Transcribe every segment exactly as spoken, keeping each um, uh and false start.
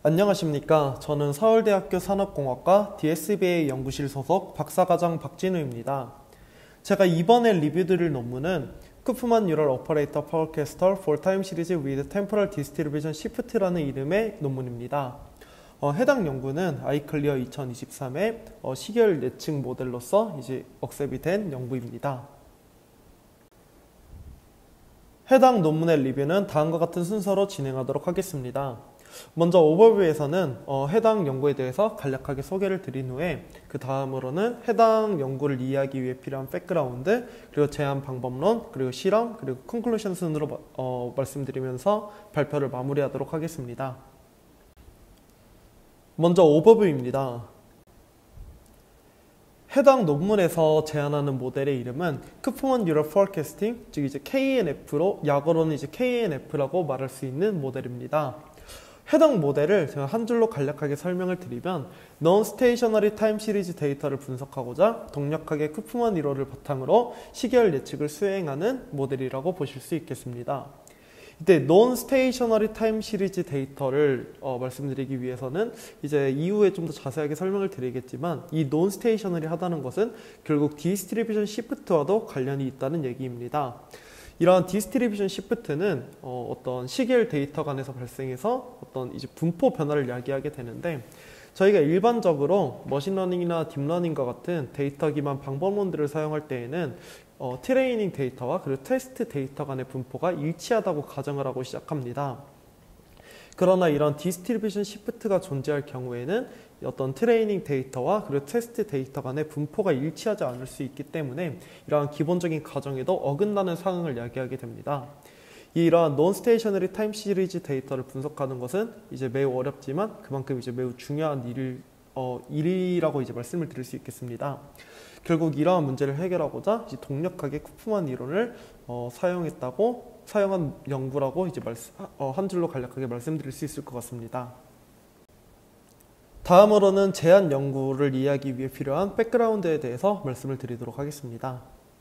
안녕하십니까. 저는 서울대학교 산업공학과 디에스비에이 연구실 소속 박사과정 박진우입니다. 제가 이번에 리뷰드릴 논문은 쿠프만 뉴럴 오퍼레이터 파워캐스터 for time series with temporal distribution shift라는 이름의 논문입니다. 어, 해당 연구는 아이클리어 이천이십삼의 어, 시계열 예측 모델로서 이제 억셉이 된 연구입니다. 해당 논문의 리뷰는 다음과 같은 순서로 진행하도록 하겠습니다. 먼저 오버뷰에서는 어, 해당 연구에 대해서 간략하게 소개를 드린 후에 그 다음으로는 해당 연구를 이해하기 위해 필요한 백그라운드, 그리고 제안 방법론, 그리고 실험, 그리고 컨클루션 순으로 어, 말씀드리면서 발표를 마무리하도록 하겠습니다. 먼저 오버뷰입니다. 해당 논문에서 제안하는 모델의 이름은 쿠프만 뉴럴 포캐스팅, 즉 이제 케이엔에프로 약어로는 이제 케이엔에프라고 말할 수 있는 모델입니다. 해당 모델을 제가 한 줄로 간략하게 설명을 드리면 Non-Stationary Time Series 데이터를 분석하고자 동력학의 쿠프만 이론을 바탕으로 시계열 예측을 수행하는 모델이라고 보실 수 있겠습니다. 이때 Non-Stationary Time Series 데이터를 어, 말씀드리기 위해서는 이제 이후에 좀 더 자세하게 설명을 드리겠지만 이 Non-Stationary 하다는 것은 결국 Distribution Shift와도 관련이 있다는 얘기입니다. 이러한 디스트리뷰션 시프트는 어, 어떤 시계열 데이터 간에서 발생해서 어떤 이제 분포 변화를 야기하게 되는데, 저희가 일반적으로 머신러닝이나 딥러닝과 같은 데이터 기반 방법론들을 사용할 때에는 어, 트레이닝 데이터와 그리고 테스트 데이터 간의 분포가 일치하다고 가정을 하고 시작합니다. 그러나 이런 디스트리뷰션 시프트가 존재할 경우에는 어떤 트레이닝 데이터와 그리고 테스트 데이터 간의 분포가 일치하지 않을 수 있기 때문에 이러한 기본적인 가정에도 어긋나는 상황을 야기하게 됩니다. 이러한 non-stationary time series 데이터를 분석하는 것은 이제 매우 어렵지만 그만큼 이제 매우 중요한 일을, 어, 일이라고 이제 말씀을 드릴 수 있겠습니다. 결국 이러한 문제를 해결하고자 이제 동력학의 쿠프만 이론을 어, 사용했다고 사용한 연구라고 이제 말씀, 어, 한 줄로 간략하게 말씀드릴 수 있을 것 같습니다. 다음으로는 제안 연구를 이해하기 위해 필요한 백그라운드에 대해서 말씀을 드리도록 하겠습니다.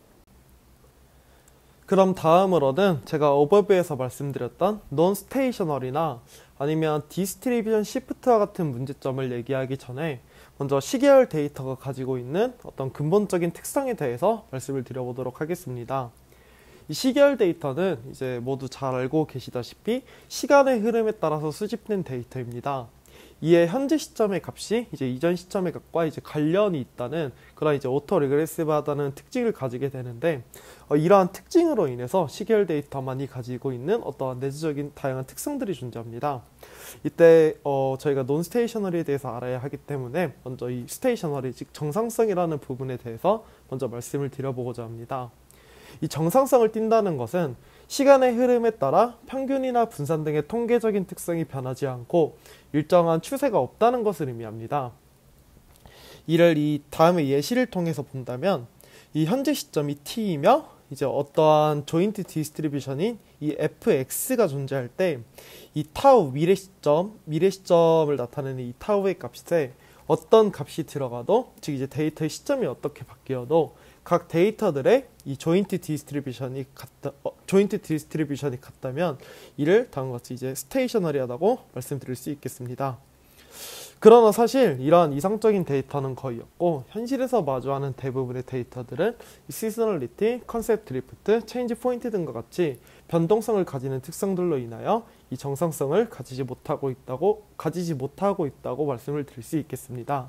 그럼 다음으로는 제가 오버뷰에서 말씀드렸던 non-stationary나 아니면 디스트리뷰션 시프트와 같은 문제점을 얘기하기 전에 먼저 시계열 데이터가 가지고 있는 어떤 근본적인 특성에 대해서 말씀을 드려보도록 하겠습니다. 이 시계열 데이터는 이제 모두 잘 알고 계시다시피 시간의 흐름에 따라서 수집된 데이터입니다. 이에 현재 시점의 값이 이제 이전 시점의 값과 이제 관련이 있다는 그런 이제 오토 리그레시브하다는 특징을 가지게 되는데, 어, 이러한 특징으로 인해서 시계열 데이터만이 가지고 있는 어떠한 내재적인 다양한 특성들이 존재합니다. 이때 어, 저희가 논스테이셔너리에 대해서 알아야 하기 때문에 먼저 이 스테이셔너리, 즉 정상성이라는 부분에 대해서 먼저 말씀을 드려보고자 합니다. 이 정상성을 띈다는 것은 시간의 흐름에 따라 평균이나 분산 등의 통계적인 특성이 변하지 않고 일정한 추세가 없다는 것을 의미합니다. 이를 이 다음의 예시를 통해서 본다면 이 현재 시점이 t이며 이제 어떠한 조인트 디스트리뷰션인 이 에프엑스가 존재할 때 이 타우 미래 시점, 미래 시점을 나타내는 이 타우의 값에 어떤 값이 들어가도, 즉 이제 데이터의 시점이 어떻게 바뀌어도 각 데이터들의 이 조인트 디스트리뷰션이 같다, 어, 조인트 디스트리뷰션이 같다면 이를 다음과 같이 이제 스테이셔너리하다고 말씀드릴 수 있겠습니다. 그러나 사실 이러한 이상적인 데이터는 거의 없고 현실에서 마주하는 대부분의 데이터들은 시즈널리티, 컨셉트 드리프트, 체인지 포인트 등과 같이 변동성을 가지는 특성들로 인하여 이 정상성을 가지지 못하고 있다고 가지지 못하고 있다고 말씀을 드릴 수 있겠습니다.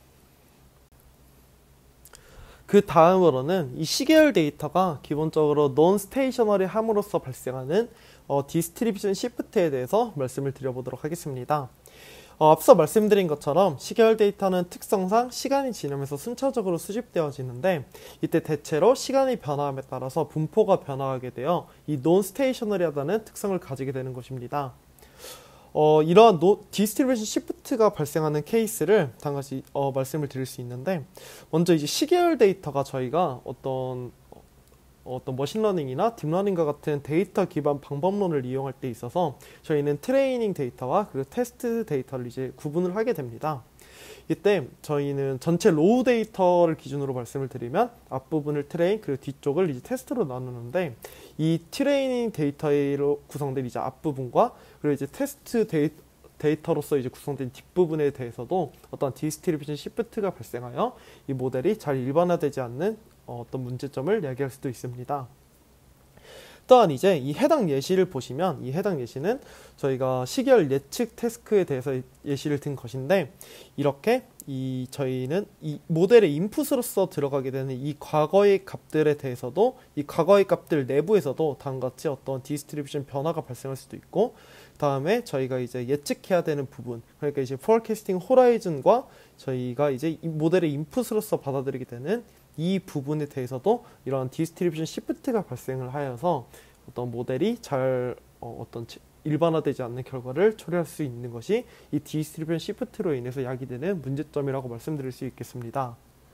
그 다음으로는 이 시계열 데이터가 기본적으로 non-stationary 함으로써 발생하는 어, 디스트리뷰션 시프트에 대해서 말씀을 드려보도록 하겠습니다. 어, 앞서 말씀드린 것처럼 시계열 데이터는 특성상 시간이 지나면서 순차적으로 수집되어지는데 이때 대체로 시간의 변화함에 따라서 분포가 변화하게 되어 이 non-stationary하다는 특성을 가지게 되는 것입니다. 어, 이러한 노, 디스트리뷰션 시프트가 발생하는 케이스를 다같이 어, 말씀을 드릴 수 있는데, 먼저 이제 시계열 데이터가 저희가 어떤 어떤 머신러닝이나 딥러닝과 같은 데이터 기반 방법론을 이용할 때 있어서 저희는 트레이닝 데이터와 그리고 테스트 데이터를 이제 구분을 하게 됩니다. 이때 저희는 전체 로우 데이터를 기준으로 말씀을 드리면 앞부분을 트레인, 그리고 뒤쪽을 이제 테스트로 나누는데, 이 트레이닝 데이터로 구성된 이제 앞부분과 그리고 이제 테스트 데이터 데이터로서 이제 구성된 뒷부분에 대해서도 어떤 디스트리뷰션 시프트가 발생하여 이 모델이 잘 일반화되지 않는 어, 어떤 문제점을 야기할 수도 있습니다. 또한 이제 이 해당 예시를 보시면 이 해당 예시는 저희가 시계열 예측 태스크에 대해서 예시를 든 것인데, 이렇게 이 저희는 이 모델의 인풋으로서 들어가게 되는 이 과거의 값들에 대해서도 이 과거의 값들 내부에서도 다음과 같이 어떤 디스트리뷰션 변화가 발생할 수도 있고, 다음에 저희가 이제 예측해야 되는 부분, 그러니까 이제 포어캐스팅 호라이즌과 저희가 이제 이 모델의 인풋으로서 받아들이게 되는 이 부분에 대해서도 이러한 디스트리뷰션 시프트가 발생을 하여서 어떤 모델이 잘 어, 어떤 일반화되지 않는 결과를 초래할 수 있는 것이 이 디스트리뷰션 시프트로 인해서 야기되는 문제점이라고 말씀드릴 수 있겠습니다.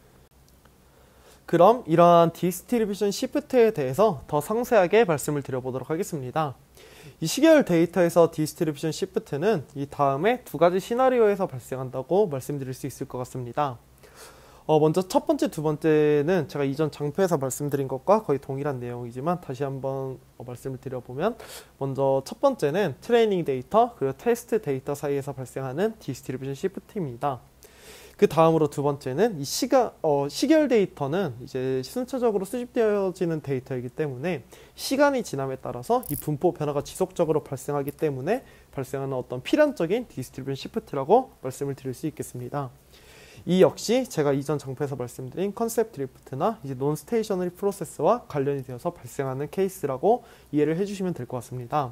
그럼 이러한 디스트리뷰션 시프트에 대해서 더 상세하게 말씀을 드려보도록 하겠습니다. 이 시계열 데이터에서 디스트리뷰션 시프트는 이 다음에 두 가지 시나리오에서 발생한다고 말씀드릴 수 있을 것 같습니다. 어, 먼저 첫 번째, 두 번째는 제가 이전 장표에서 말씀드린 것과 거의 동일한 내용이지만 다시 한번 어, 말씀을 드려보면, 먼저 첫 번째는 트레이닝 데이터 그리고 테스트 데이터 사이에서 발생하는 디스트리뷰션 시프트입니다. 그 다음으로 두 번째는 이 시가, 어, 시계열 데이터는 이제 순차적으로 수집되어지는 데이터이기 때문에 시간이 지남에 따라서 이 분포 변화가 지속적으로 발생하기 때문에 발생하는 어떤 필연적인 디스트리뷰션 시프트라고 말씀을 드릴 수 있겠습니다. 이 역시 제가 이전 장표에서 말씀드린 컨셉 드리프트나 이제 논 스테이셔너리 프로세스와 관련이 되어서 발생하는 케이스라고 이해를 해주시면 될 것 같습니다.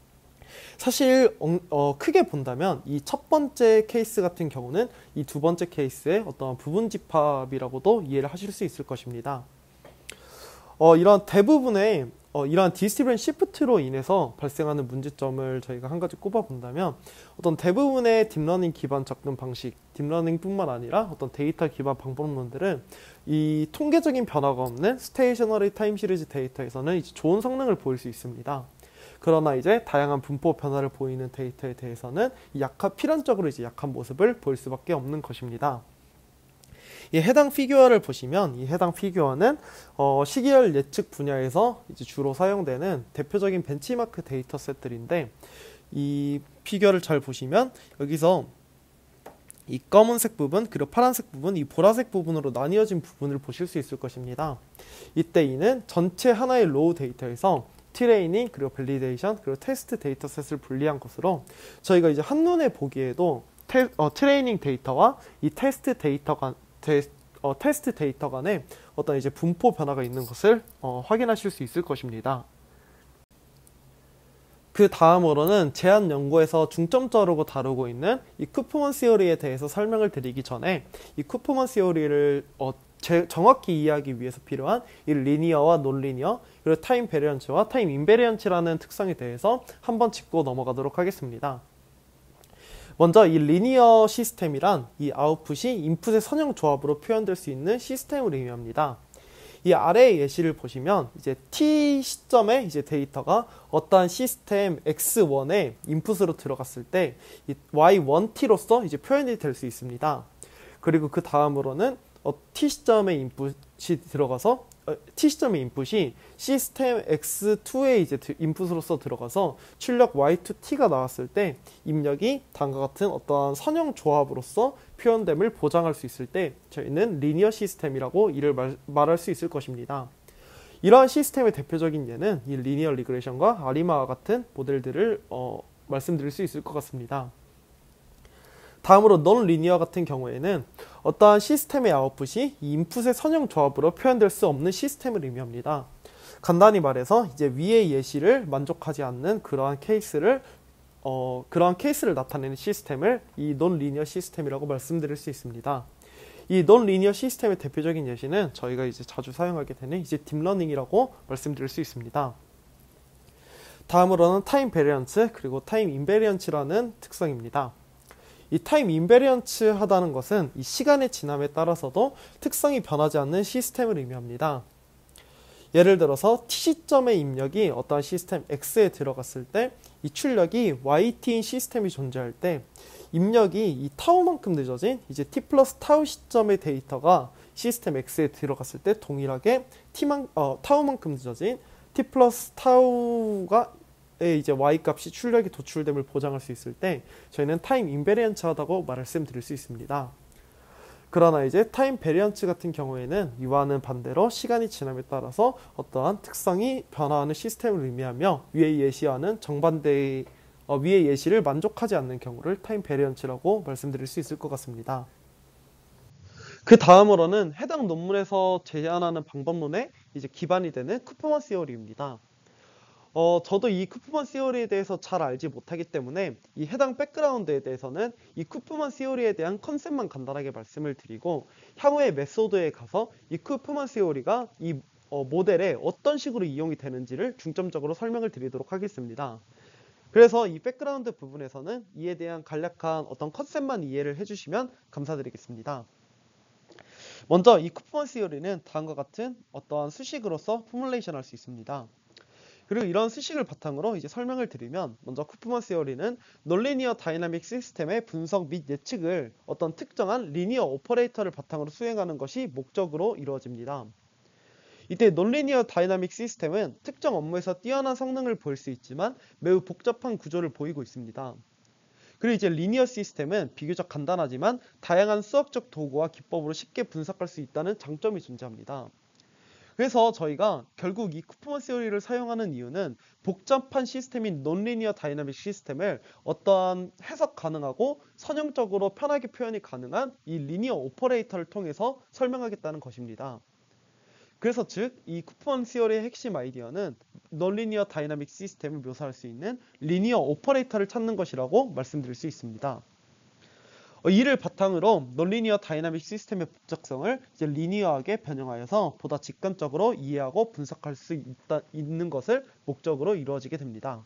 사실 어, 어, 크게 본다면 이 첫 번째 케이스 같은 경우는 이 두 번째 케이스의 어떤 부분 집합이라고도 이해를 하실 수 있을 것입니다. 어, 이런 대부분의 어, 이러한 디스트리뷰션 시프트로 인해서 발생하는 문제점을 저희가 한 가지 꼽아본다면, 어떤 대부분의 딥러닝 기반 접근 방식, 딥러닝뿐만 아니라 어떤 데이터 기반 방법론들은 이 통계적인 변화가 없는 스테이셔너리 타임 시리즈 데이터에서는 이제 좋은 성능을 보일 수 있습니다. 그러나 이제 다양한 분포 변화를 보이는 데이터에 대해서는 약한, 필연적으로 이제 약한 모습을 보일 수밖에 없는 것입니다. 이 해당 피규어를 보시면 이 해당 피규어는 어, 시계열 예측 분야에서 이제 주로 사용되는 대표적인 벤치마크 데이터셋들인데, 이 피규어를 잘 보시면 여기서 이 검은색 부분 그리고 파란색 부분, 이 보라색 부분으로 나뉘어진 부분을 보실 수 있을 것입니다. 이때 이는 전체 하나의 로우 데이터에서 트레이닝 그리고 밸리데이션 그리고 테스트 데이터셋을 분리한 것으로 저희가 이제 한눈에 보기에도 테, 어, 트레이닝 데이터와 이 테스트 데이터가 데, 어, 테스트 데이터 간에 어떤 이제 분포 변화가 있는 것을 어, 확인하실 수 있을 것입니다. 그 다음으로는 제한 연구에서 중점적으로 다루고 있는 이 쿠프먼 시어리에 대해서 설명을 드리기 전에 이 쿠프먼 시어리를 어, 제, 정확히 이해하기 위해서 필요한 이 리니어와 논리니어 그리고 타임 베리언츠와 타임 인베리언츠라는 특성에 대해서 한번 짚고 넘어가도록 하겠습니다. 먼저 이 리니어 시스템이란 이 아웃풋이 인풋의 선형 조합으로 표현될 수 있는 시스템을 의미합니다. 이 아래의 예시를 보시면 이제 t 시점에 이제 데이터가 어떠한 시스템 엑스 원에 인풋으로 들어갔을 때 이 와이 원 티로서 이제 표현이 될 수 있습니다. 그리고 그 다음으로는 어, t 시점에 인풋이 들어가서 어, t 시점의 인풋이 시스템 엑스 투에 이제 인풋으로서 들어가서 출력 와이 투 티가 나왔을 때 입력이 다음과 같은 어떠한 선형 조합으로서 표현됨을 보장할 수 있을 때 저희는 리니어 시스템이라고 이를 말, 말할 수 있을 것입니다. 이러한 시스템의 대표적인 예는 이 리니어 리그레션과 아리마와 같은 모델들을 어, 말씀드릴 수 있을 것 같습니다. 다음으로 논 리니어 같은 경우에는 어떠한 시스템의 아웃풋이 이 인풋의 선형 조합으로 표현될 수 없는 시스템을 의미합니다. 간단히 말해서 이제 위의 예시를 만족하지 않는 그러한 케이스를 어, 그러한 케이스를 나타내는 시스템을 이 논 리니어 시스템이라고 말씀드릴 수 있습니다. 이 논 리니어 시스템의 대표적인 예시는 저희가 이제 자주 사용하게 되는 이제 딥러닝이라고 말씀드릴 수 있습니다. 다음으로는 타임 베리언츠 그리고 타임 인베리언츠라는 특성입니다. 이 타임 인베리언츠 하다는 것은 이 시간의 지남에 따라서도 특성이 변하지 않는 시스템을 의미합니다. 예를 들어서 t 시점의 입력이 어떠한 시스템 x에 들어갔을 때 이 출력이 yt인 시스템이 존재할 때 입력이 이 타우만큼 늦어진 이제 t 플러스 타우 시점의 데이터가 시스템 x에 들어갔을 때 동일하게 t만, 어, 타우만큼 늦어진 t 플러스 타우가 이제 y 값이 출력이 도출됨을 보장할 수 있을 때 저희는 타임 인베리언츠하다고 말씀드릴 수 있습니다. 그러나 이제 타임 베리언츠 같은 경우에는 이와는 반대로 시간이 지남에 따라서 어떠한 특성이 변화하는 시스템을 의미하며 위의 예시와는 정반대의 어, 위의 예시를 만족하지 않는 경우를 타임 베리언츠라고 말씀드릴 수 있을 것 같습니다. 그 다음으로는 해당 논문에서 제안하는 방법론에 이제 기반이 되는 쿠퍼만 시어리입니다. 어, 저도 이 쿠프만 시어리에 대해서 잘 알지 못하기 때문에 이 해당 백그라운드에 대해서는 이 쿠프만 시어리에 대한 컨셉만 간단하게 말씀을 드리고 향후의 메소드에 가서 이 쿠프만 시어리가 이 어, 모델에 어떤 식으로 이용이 되는지를 중점적으로 설명을 드리도록 하겠습니다. 그래서 이 백그라운드 부분에서는 이에 대한 간략한 어떤 컨셉만 이해를 해주시면 감사드리겠습니다. 먼저 이 쿠프만 시어리는 다음과 같은 어떠한 수식으로서 포뮬레이션 할 수 있습니다. 그리고 이런 수식을 바탕으로 이제 설명을 드리면 먼저 쿠프만 시어리는 논리니어 다이나믹 시스템의 분석 및 예측을 어떤 특정한 리니어 오퍼레이터를 바탕으로 수행하는 것이 목적으로 이루어집니다. 이때 논리니어 다이나믹 시스템은 특정 업무에서 뛰어난 성능을 보일 수 있지만 매우 복잡한 구조를 보이고 있습니다. 그리고 이제 리니어 시스템은 비교적 간단하지만 다양한 수학적 도구와 기법으로 쉽게 분석할 수 있다는 장점이 존재합니다. 그래서 저희가 결국 이 쿠프만 시어리를 사용하는 이유는 복잡한 시스템인 논리니어 다이나믹 시스템을 어떠한 해석 가능하고 선형적으로 편하게 표현이 가능한 이 리니어 오퍼레이터를 통해서 설명하겠다는 것입니다. 그래서 즉 이 쿠프만 시어리의 핵심 아이디어는 논리니어 다이나믹 시스템을 묘사할 수 있는 리니어 오퍼레이터를 찾는 것이라고 말씀드릴 수 있습니다. 이를 바탕으로 논리니어 다이나믹 시스템의 복잡성을 이제 리니어하게 변형하여서 보다 직관적으로 이해하고 분석할 수 있다, 있는 것을 목적으로 이루어지게 됩니다.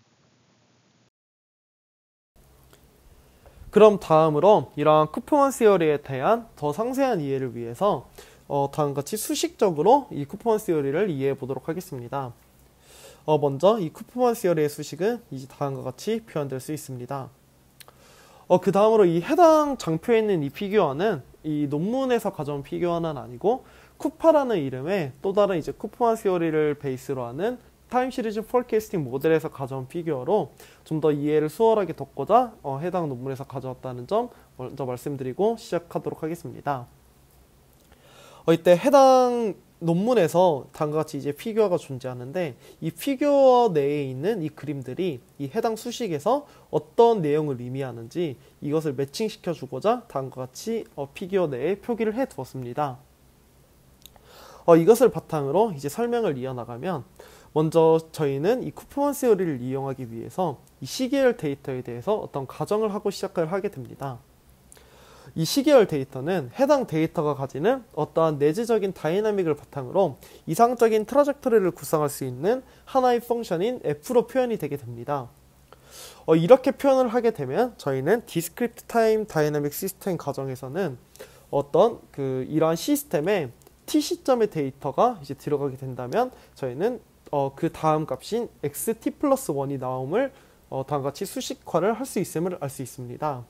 그럼 다음으로 이러한 쿠프만 시어리에 대한 더 상세한 이해를 위해서 어, 다음같이 수식적으로 이 쿠프만 시어리를 이해해 보도록 하겠습니다. 어, 먼저 이 쿠프만 시어리의 수식은 이제 다음과 같이 표현될 수 있습니다. 어, 그 다음으로 이 해당 장표에 있는 이 피규어는 이 논문에서 가져온 피규어는 아니고 쿠파라는 이름의 또 다른 이제 쿠프만 시어리를 베이스로 하는 타임 시리즈 포캐스팅 모델에서 가져온 피규어로 좀 더 이해를 수월하게 돕고자 어, 해당 논문에서 가져왔다는 점 먼저 말씀드리고 시작하도록 하겠습니다. 어, 이때 해당 논문에서 다음과 같이 이제 피규어가 존재하는데 이 피규어 내에 있는 이 그림들이 이 해당 수식에서 어떤 내용을 의미하는지 이것을 매칭시켜 주고자 다음과 같이 어, 피규어 내에 표기를 해 두었습니다. 어, 이것을 바탕으로 이제 설명을 이어나가면 먼저 저희는 이 쿠프만 시어리를 이용하기 위해서 이 시계열 데이터에 대해서 어떤 가정을 하고 시작을 하게 됩니다. 이 시계열 데이터는 해당 데이터가 가지는 어떠한 내재적인 다이나믹을 바탕으로 이상적인 트라젝터리를 구상할 수 있는 하나의 펑션인 f로 표현이 되게 됩니다. 어, 이렇게 표현을 하게 되면 저희는 디스크리트 타임 다이나믹 시스템 가정에서는 어떤 그 이러한 시스템에 t 시점의 데이터가 이제 들어가게 된다면 저희는 어, 그 다음 값인 xt 플러스 일이 나옴을 어, 다음과 같이 수식화를 할 수 있음을 알 수 있습니다.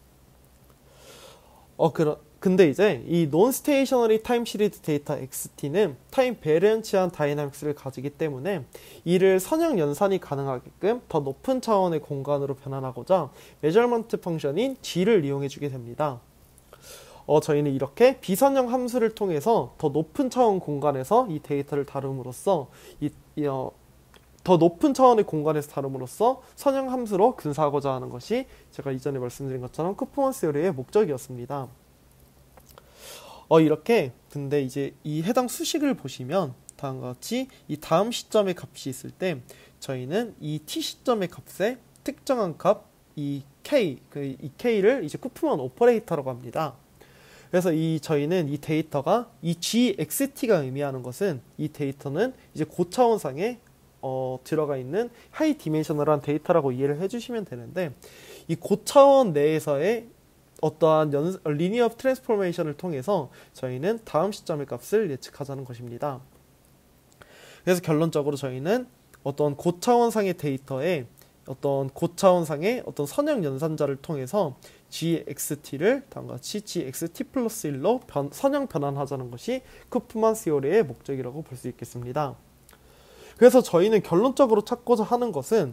어, 그러, 근데 이제 이 논스테이셔너리 타임 시리즈 데이터 엑스티는 타임 베리언치한 다이나믹스를 가지기 때문에 이를 선형 연산이 가능하게끔 더 높은 차원의 공간으로 변환하고자 메저먼트 펑션인 g를 이용해 주게 됩니다. 어, 저희는 이렇게 비선형 함수를 통해서 더 높은 차원 공간에서 이 데이터를 다룸으로써 이, 이 어, 더 높은 차원의 공간에서 다룸으로써 선형 함수로 근사하고자 하는 것이 제가 이전에 말씀드린 것처럼 쿠프만 시어리의 목적이었습니다. 어, 이렇게 근데 이제 이 해당 수식을 보시면 다음과 같이 이 다음 시점의 값이 있을 때 저희는 이 t 시점의 값에 특정한 값 이 k 그 이 k를 이제 쿠프만 오퍼레이터라고 합니다. 그래서 이 저희는 이 데이터가 이 gxt가 의미하는 것은 이 데이터는 이제 고차원상의 어, 들어가 있는 하이 디멘셔널한 데이터라고 이해를 해주시면 되는데 이 고차원 내에서의 어떠한 연, 리니어 트랜스포메이션을 통해서 저희는 다음 시점의 값을 예측하자는 것입니다. 그래서 결론적으로 저희는 어떤 고차원상의 데이터에 어떤 고차원상의 어떤 선형 연산자를 통해서 gxt를 다음과 같이 gxt 플러스 일로 변, 선형 변환하자는 것이 쿠프만 시어리의 목적이라고 볼 수 있겠습니다. 그래서 저희는 결론적으로 찾고자 하는 것은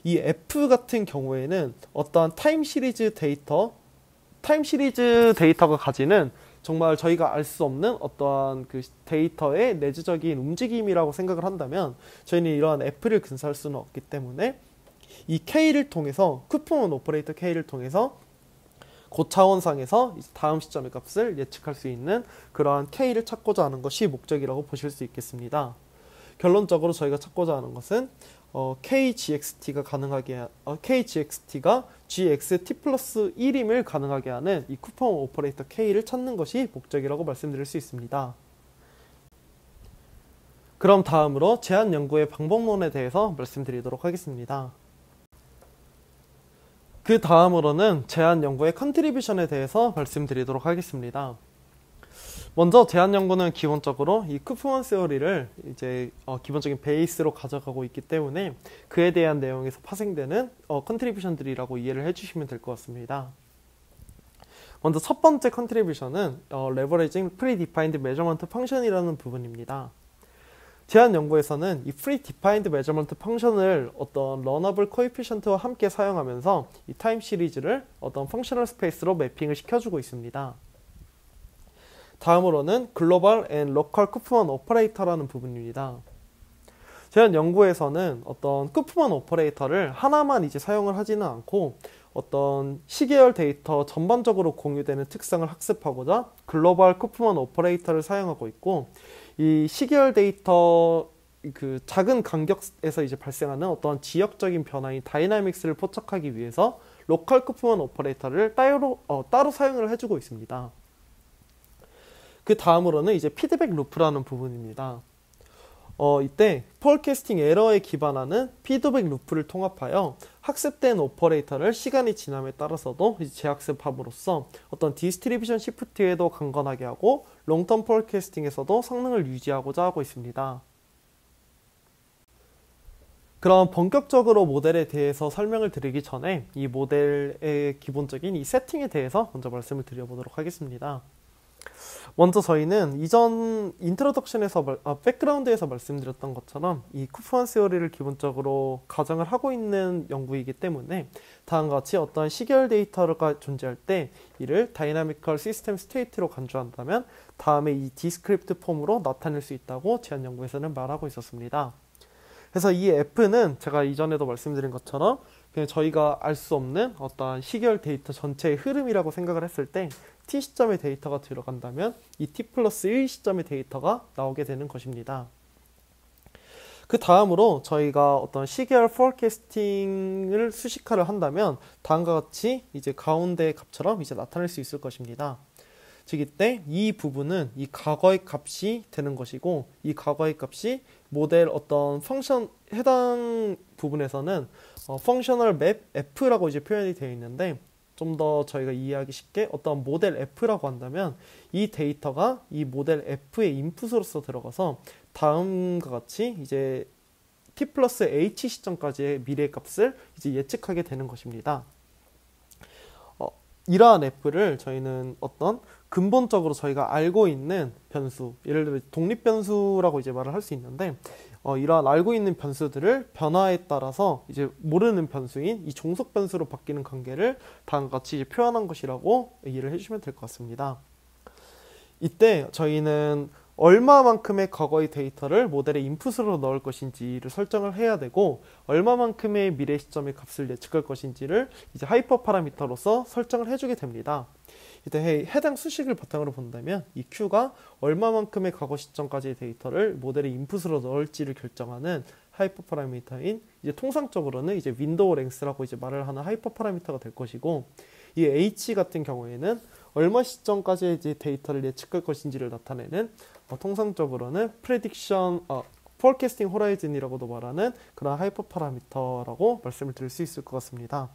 이 F 같은 경우에는 어떠한 타임 시리즈 데이터, 타임 시리즈 데이터가 가지는 정말 저희가 알 수 없는 어떠한 그 데이터의 내재적인 움직임이라고 생각을 한다면 저희는 이러한 F를 근사할 수는 없기 때문에 이 K를 통해서 쿠프먼 오퍼레이터 K를 통해서 고차원상에서 이제 다음 시점의 값을 예측할 수 있는 그러한 K를 찾고자 하는 것이 목적이라고 보실 수 있겠습니다. 결론적으로 저희가 찾고자 하는 것은 어, KGXT가 가능하게 어, KGXT가 지엑스티 플러스 일임을 가능하게 하는 이 쿠퍼먼 오퍼레이터 K를 찾는 것이 목적이라고 말씀드릴 수 있습니다. 그럼 다음으로 제한 연구의 방법론에 대해서 말씀드리도록 하겠습니다. 그 다음으로는 제한 연구의 컨트리뷰션에 대해서 말씀드리도록 하겠습니다. 먼저 제한 연구는 기본적으로 이 쿠프먼 세어리를 이제 어 기본적인 베이스로 가져가고 있기 때문에 그에 대한 내용에서 파생되는 어 컨트리뷰션들이라고 이해를 해주시면 될 것 같습니다. 먼저 첫 번째 컨트리뷰션은 어 Leveraging Predefined Measurement Function이라는 부분입니다. 제한 연구에서는 이 Predefined Measurement Function을 어떤 Runnable Coefficient와 함께 사용하면서 이 타임 시리즈를 어떤 Functional Space로 매핑을 시켜주고 있습니다. 다음으로는 Global and Local 쿠프먼 오퍼레이터라는 부분입니다. 제한 연구에서는 어떤 쿠프먼 오퍼레이터를 하나만 이제 사용을 하지는 않고 어떤 시계열 데이터 전반적으로 공유되는 특성을 학습하고자 글로벌 쿠프먼 오퍼레이터를 사용하고 있고, 이 시계열 데이터 그 작은 간격에서 이제 발생하는 어떤 지역적인 변화인 다이나믹스를 포착하기 위해서 로컬 쿠프먼 오퍼레이터를 따로, 어, 따로 사용을 해주고 있습니다. 그 다음으로는 이제 피드백 루프라는 부분입니다. 어, 이때 폴캐스팅 에러에 기반하는 피드백 루프를 통합하여 학습된 오퍼레이터를 시간이 지남에 따라서도 이제 재학습함으로써 어떤 디스트리뷰션 시프트에도 강건하게 하고 롱텀 폴캐스팅에서도 성능을 유지하고자 하고 있습니다. 그럼 본격적으로 모델에 대해서 설명을 드리기 전에 이 모델의 기본적인 이 세팅에 대해서 먼저 말씀을 드려보도록 하겠습니다. 먼저 저희는 이전 인트로덕션에서 아, 백그라운드에서 말씀드렸던 것처럼 이 쿠프먼 세어리를 기본적으로 가정을 하고 있는 연구이기 때문에 다음과 같이 어떤 시계열 데이터가 존재할 때 이를 다이나미컬 시스템 스테이트로 간주한다면 다음에 이 디스크립트 폼으로 나타낼 수 있다고 제한 연구에서는 말하고 있었습니다. 그래서 이 F는 제가 이전에도 말씀드린 것처럼 그냥 저희가 알 수 없는 어떤 시계열 데이터 전체의 흐름이라고 생각을 했을 때 T 시점의 데이터가 들어간다면 이 T 플러스 일 시점의 데이터가 나오게 되는 것입니다. 그 다음으로 저희가 어떤 시계열 포캐스팅을 수식화를 한다면 다음과 같이 이제 가운데 값처럼 이제 나타낼 수 있을 것입니다. 즉 이때 이 부분은 이 과거의 값이 되는 것이고, 이 과거의 값이 모델 어떤 펑션 해당 부분에서는 어, 펑셔널 맵 F라고 이제 표현이 되어 있는데, 좀 더 저희가 이해하기 쉽게 어떤 모델 F라고 한다면 이 데이터가 이 모델 F의 인풋으로서 들어가서 다음과 같이 이제 T 플러스 H 시점까지의 미래 값을 이제 예측하게 되는 것입니다. 어, 이러한 F를 저희는 어떤 근본적으로 저희가 알고 있는 변수, 예를 들어 독립 변수라고 이제 말을 할 수 있는데, 어, 이러한 알고 있는 변수들을 변화에 따라서 이제 모르는 변수인 이 종속 변수로 바뀌는 관계를 다음과 같이 이제 표현한 것이라고 이해를 해주시면 될 것 같습니다. 이때 저희는 얼마만큼의 과거의 데이터를 모델의 인풋으로 넣을 것인지를 설정을 해야 되고, 얼마만큼의 미래 시점의 값을 예측할 것인지를 이제 하이퍼 파라미터로서 설정을 해주게 됩니다. 이때 해당 수식을 바탕으로 본다면 이 Q가 얼마만큼의 과거 시점까지의 데이터를 모델의 인풋으로 넣을지를 결정하는 하이퍼 파라미터인, 이제 통상적으로는 이제 윈도우 랭스라고 이제 말을 하는 하이퍼 파라미터가 될 것이고, 이 H 같은 경우에는 얼마 시점까지의 이제 데이터를 예측할 것인지를 나타내는 어, 통상적으로는 프레딕션 어, 포캐스팅 호라이즌이라고도 말하는 그런 하이퍼 파라미터라고 말씀을 드릴 수 있을 것 같습니다.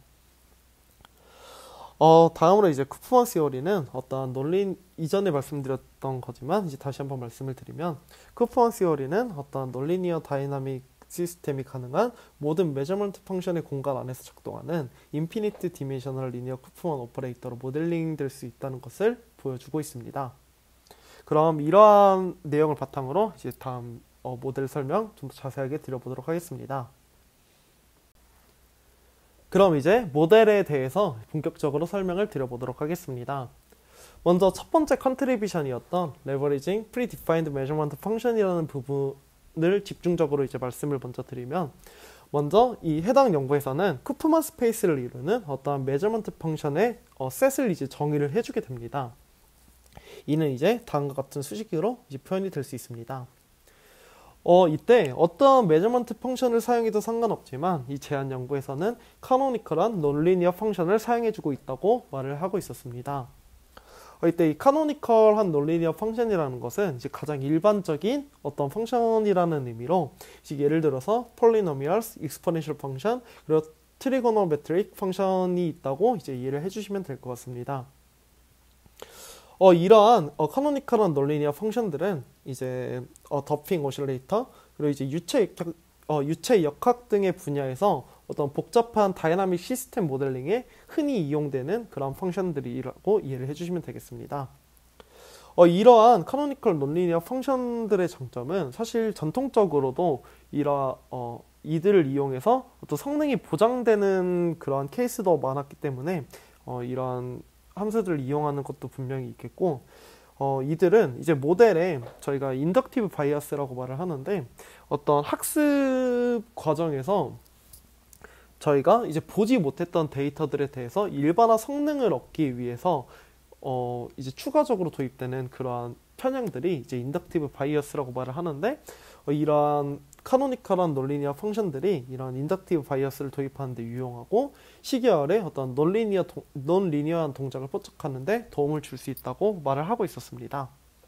어, 다음으로 이제 쿠프먼 시어리는 어떤 논리, 이전에 말씀드렸던 거지만 이제 다시 한번 말씀을 드리면, 쿠프먼 시어리는 어떤 논리니어 다이나믹 시스템이 가능한 모든 메저먼트 펑션의 공간 안에서 작동하는 인피니트 디멘셔널 리니어 쿠프먼 오퍼레이터로 모델링 될 수 있다는 것을 보여주고 있습니다. 그럼 이러한 내용을 바탕으로 이제 다음 어, 모델 설명 좀 더 자세하게 드려보도록 하겠습니다. 그럼 이제 모델에 대해서 본격적으로 설명을 드려보도록 하겠습니다. 먼저 첫 번째 컨트리뷰션이었던 Leveraging Predefined Measurement Function이라는 부분을 집중적으로 이제 말씀을 먼저 드리면, 먼저 이 해당 연구에서는 쿠프만 스페이스를 이루는 어떠한 메저먼트 펑션의 어, 셋을 이제 정의를 해주게 됩니다. 이는 이제 다음과 같은 수식으로 이제 표현이 될 수 있습니다. 어, 이때 어떠한 메저먼트 펑션을 사용해도 상관없지만 이 제안 연구에서는 카노니컬한 논리니어 펑션을 사용해주고 있다고 말을 하고 있었습니다. 어, 이때 이 카노니컬한 논리니어 펑션이라는 것은 이제 가장 일반적인 어떤 펑션이라는 의미로, 이제 예를 들어서 polynomials, exponential 펑션, 그리고 트리고노메트릭 펑션이 있다고 이제 이해를 해주시면 될 것 같습니다. 어, 이러한 어, 카노니컬한 논리니어 펑션들은 이제 어, 더핑 오실레이터, 그리고 이제 유체, 어, 유체 역학 등의 분야에서 어떤 복잡한 다이나믹 시스템 모델링에 흔히 이용되는 그런 펑션들이라고 이해를 해주시면 되겠습니다. 어, 이러한 카노니컬 논리니어 펑션들의 장점은 사실 전통적으로도 이러 어, 이들을 이용해서 어떤 성능이 보장되는 그런 케이스도 많았기 때문에 어, 이러한 함수들을 이용하는 것도 분명히 있겠고, 어, 이들은 이제 모델에 저희가 인덕티브 바이어스라고 말을 하는데, 어떤 학습 과정에서 저희가 이제 보지 못했던 데이터들에 대해서 일반화 성능을 얻기 위해서 어, 이제 추가적으로 도입되는 그러한 편향들이 이제 인덕티브 바이어스라고 말을 하는데, 어, 이러한 카노니컬한 논리니어 펑션들이 이런 인덕티브 바이어스를 도입하는 데 유용하고, 시계열의 어떤 논리니어, 논리니어한 동작을 포착하는 데 도움을 줄 수 있다고 말을 하고 있었습니다.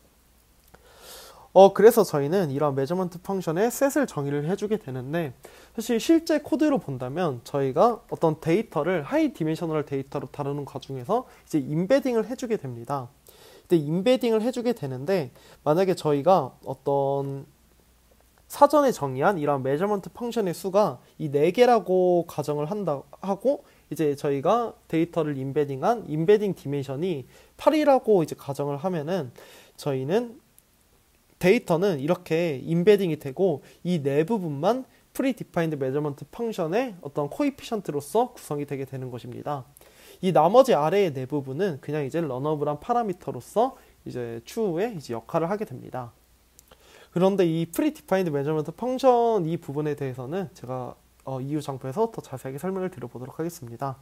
어, 그래서 저희는 이런 메저먼트 펑션의 셋을 정의를 해주게 되는데, 사실 실제 코드로 본다면 저희가 어떤 데이터를 하이 디멘셔널 데이터로 다루는 과정에서 이제 임베딩을 해주게 됩니다. 근데 임베딩을 해주게 되는데, 만약에 저희가 어떤 사전에 정의한 이런 메저먼트 펑션의 수가 이 네 개라고 가정을 한다 하고, 이제 저희가 데이터를 임베딩한 임베딩 디멘션이 팔이라고 이제 가정을 하면은, 저희는 데이터는 이렇게 임베딩이 되고 이 네 부분만 프리디파인드 메저먼트 펑션의 어떤 코이피션트로서 구성이 되게 되는 것입니다. 이 나머지 아래의 네 부분은 그냥 이제 러너블한 파라미터로서 이제 추후에 이제 역할을 하게 됩니다. 그런데 이 프리디파인드 메저먼트 펑션 이 부분에 대해서는 제가 어, 이후 장표에서 더 자세하게 설명을 드려보도록 하겠습니다.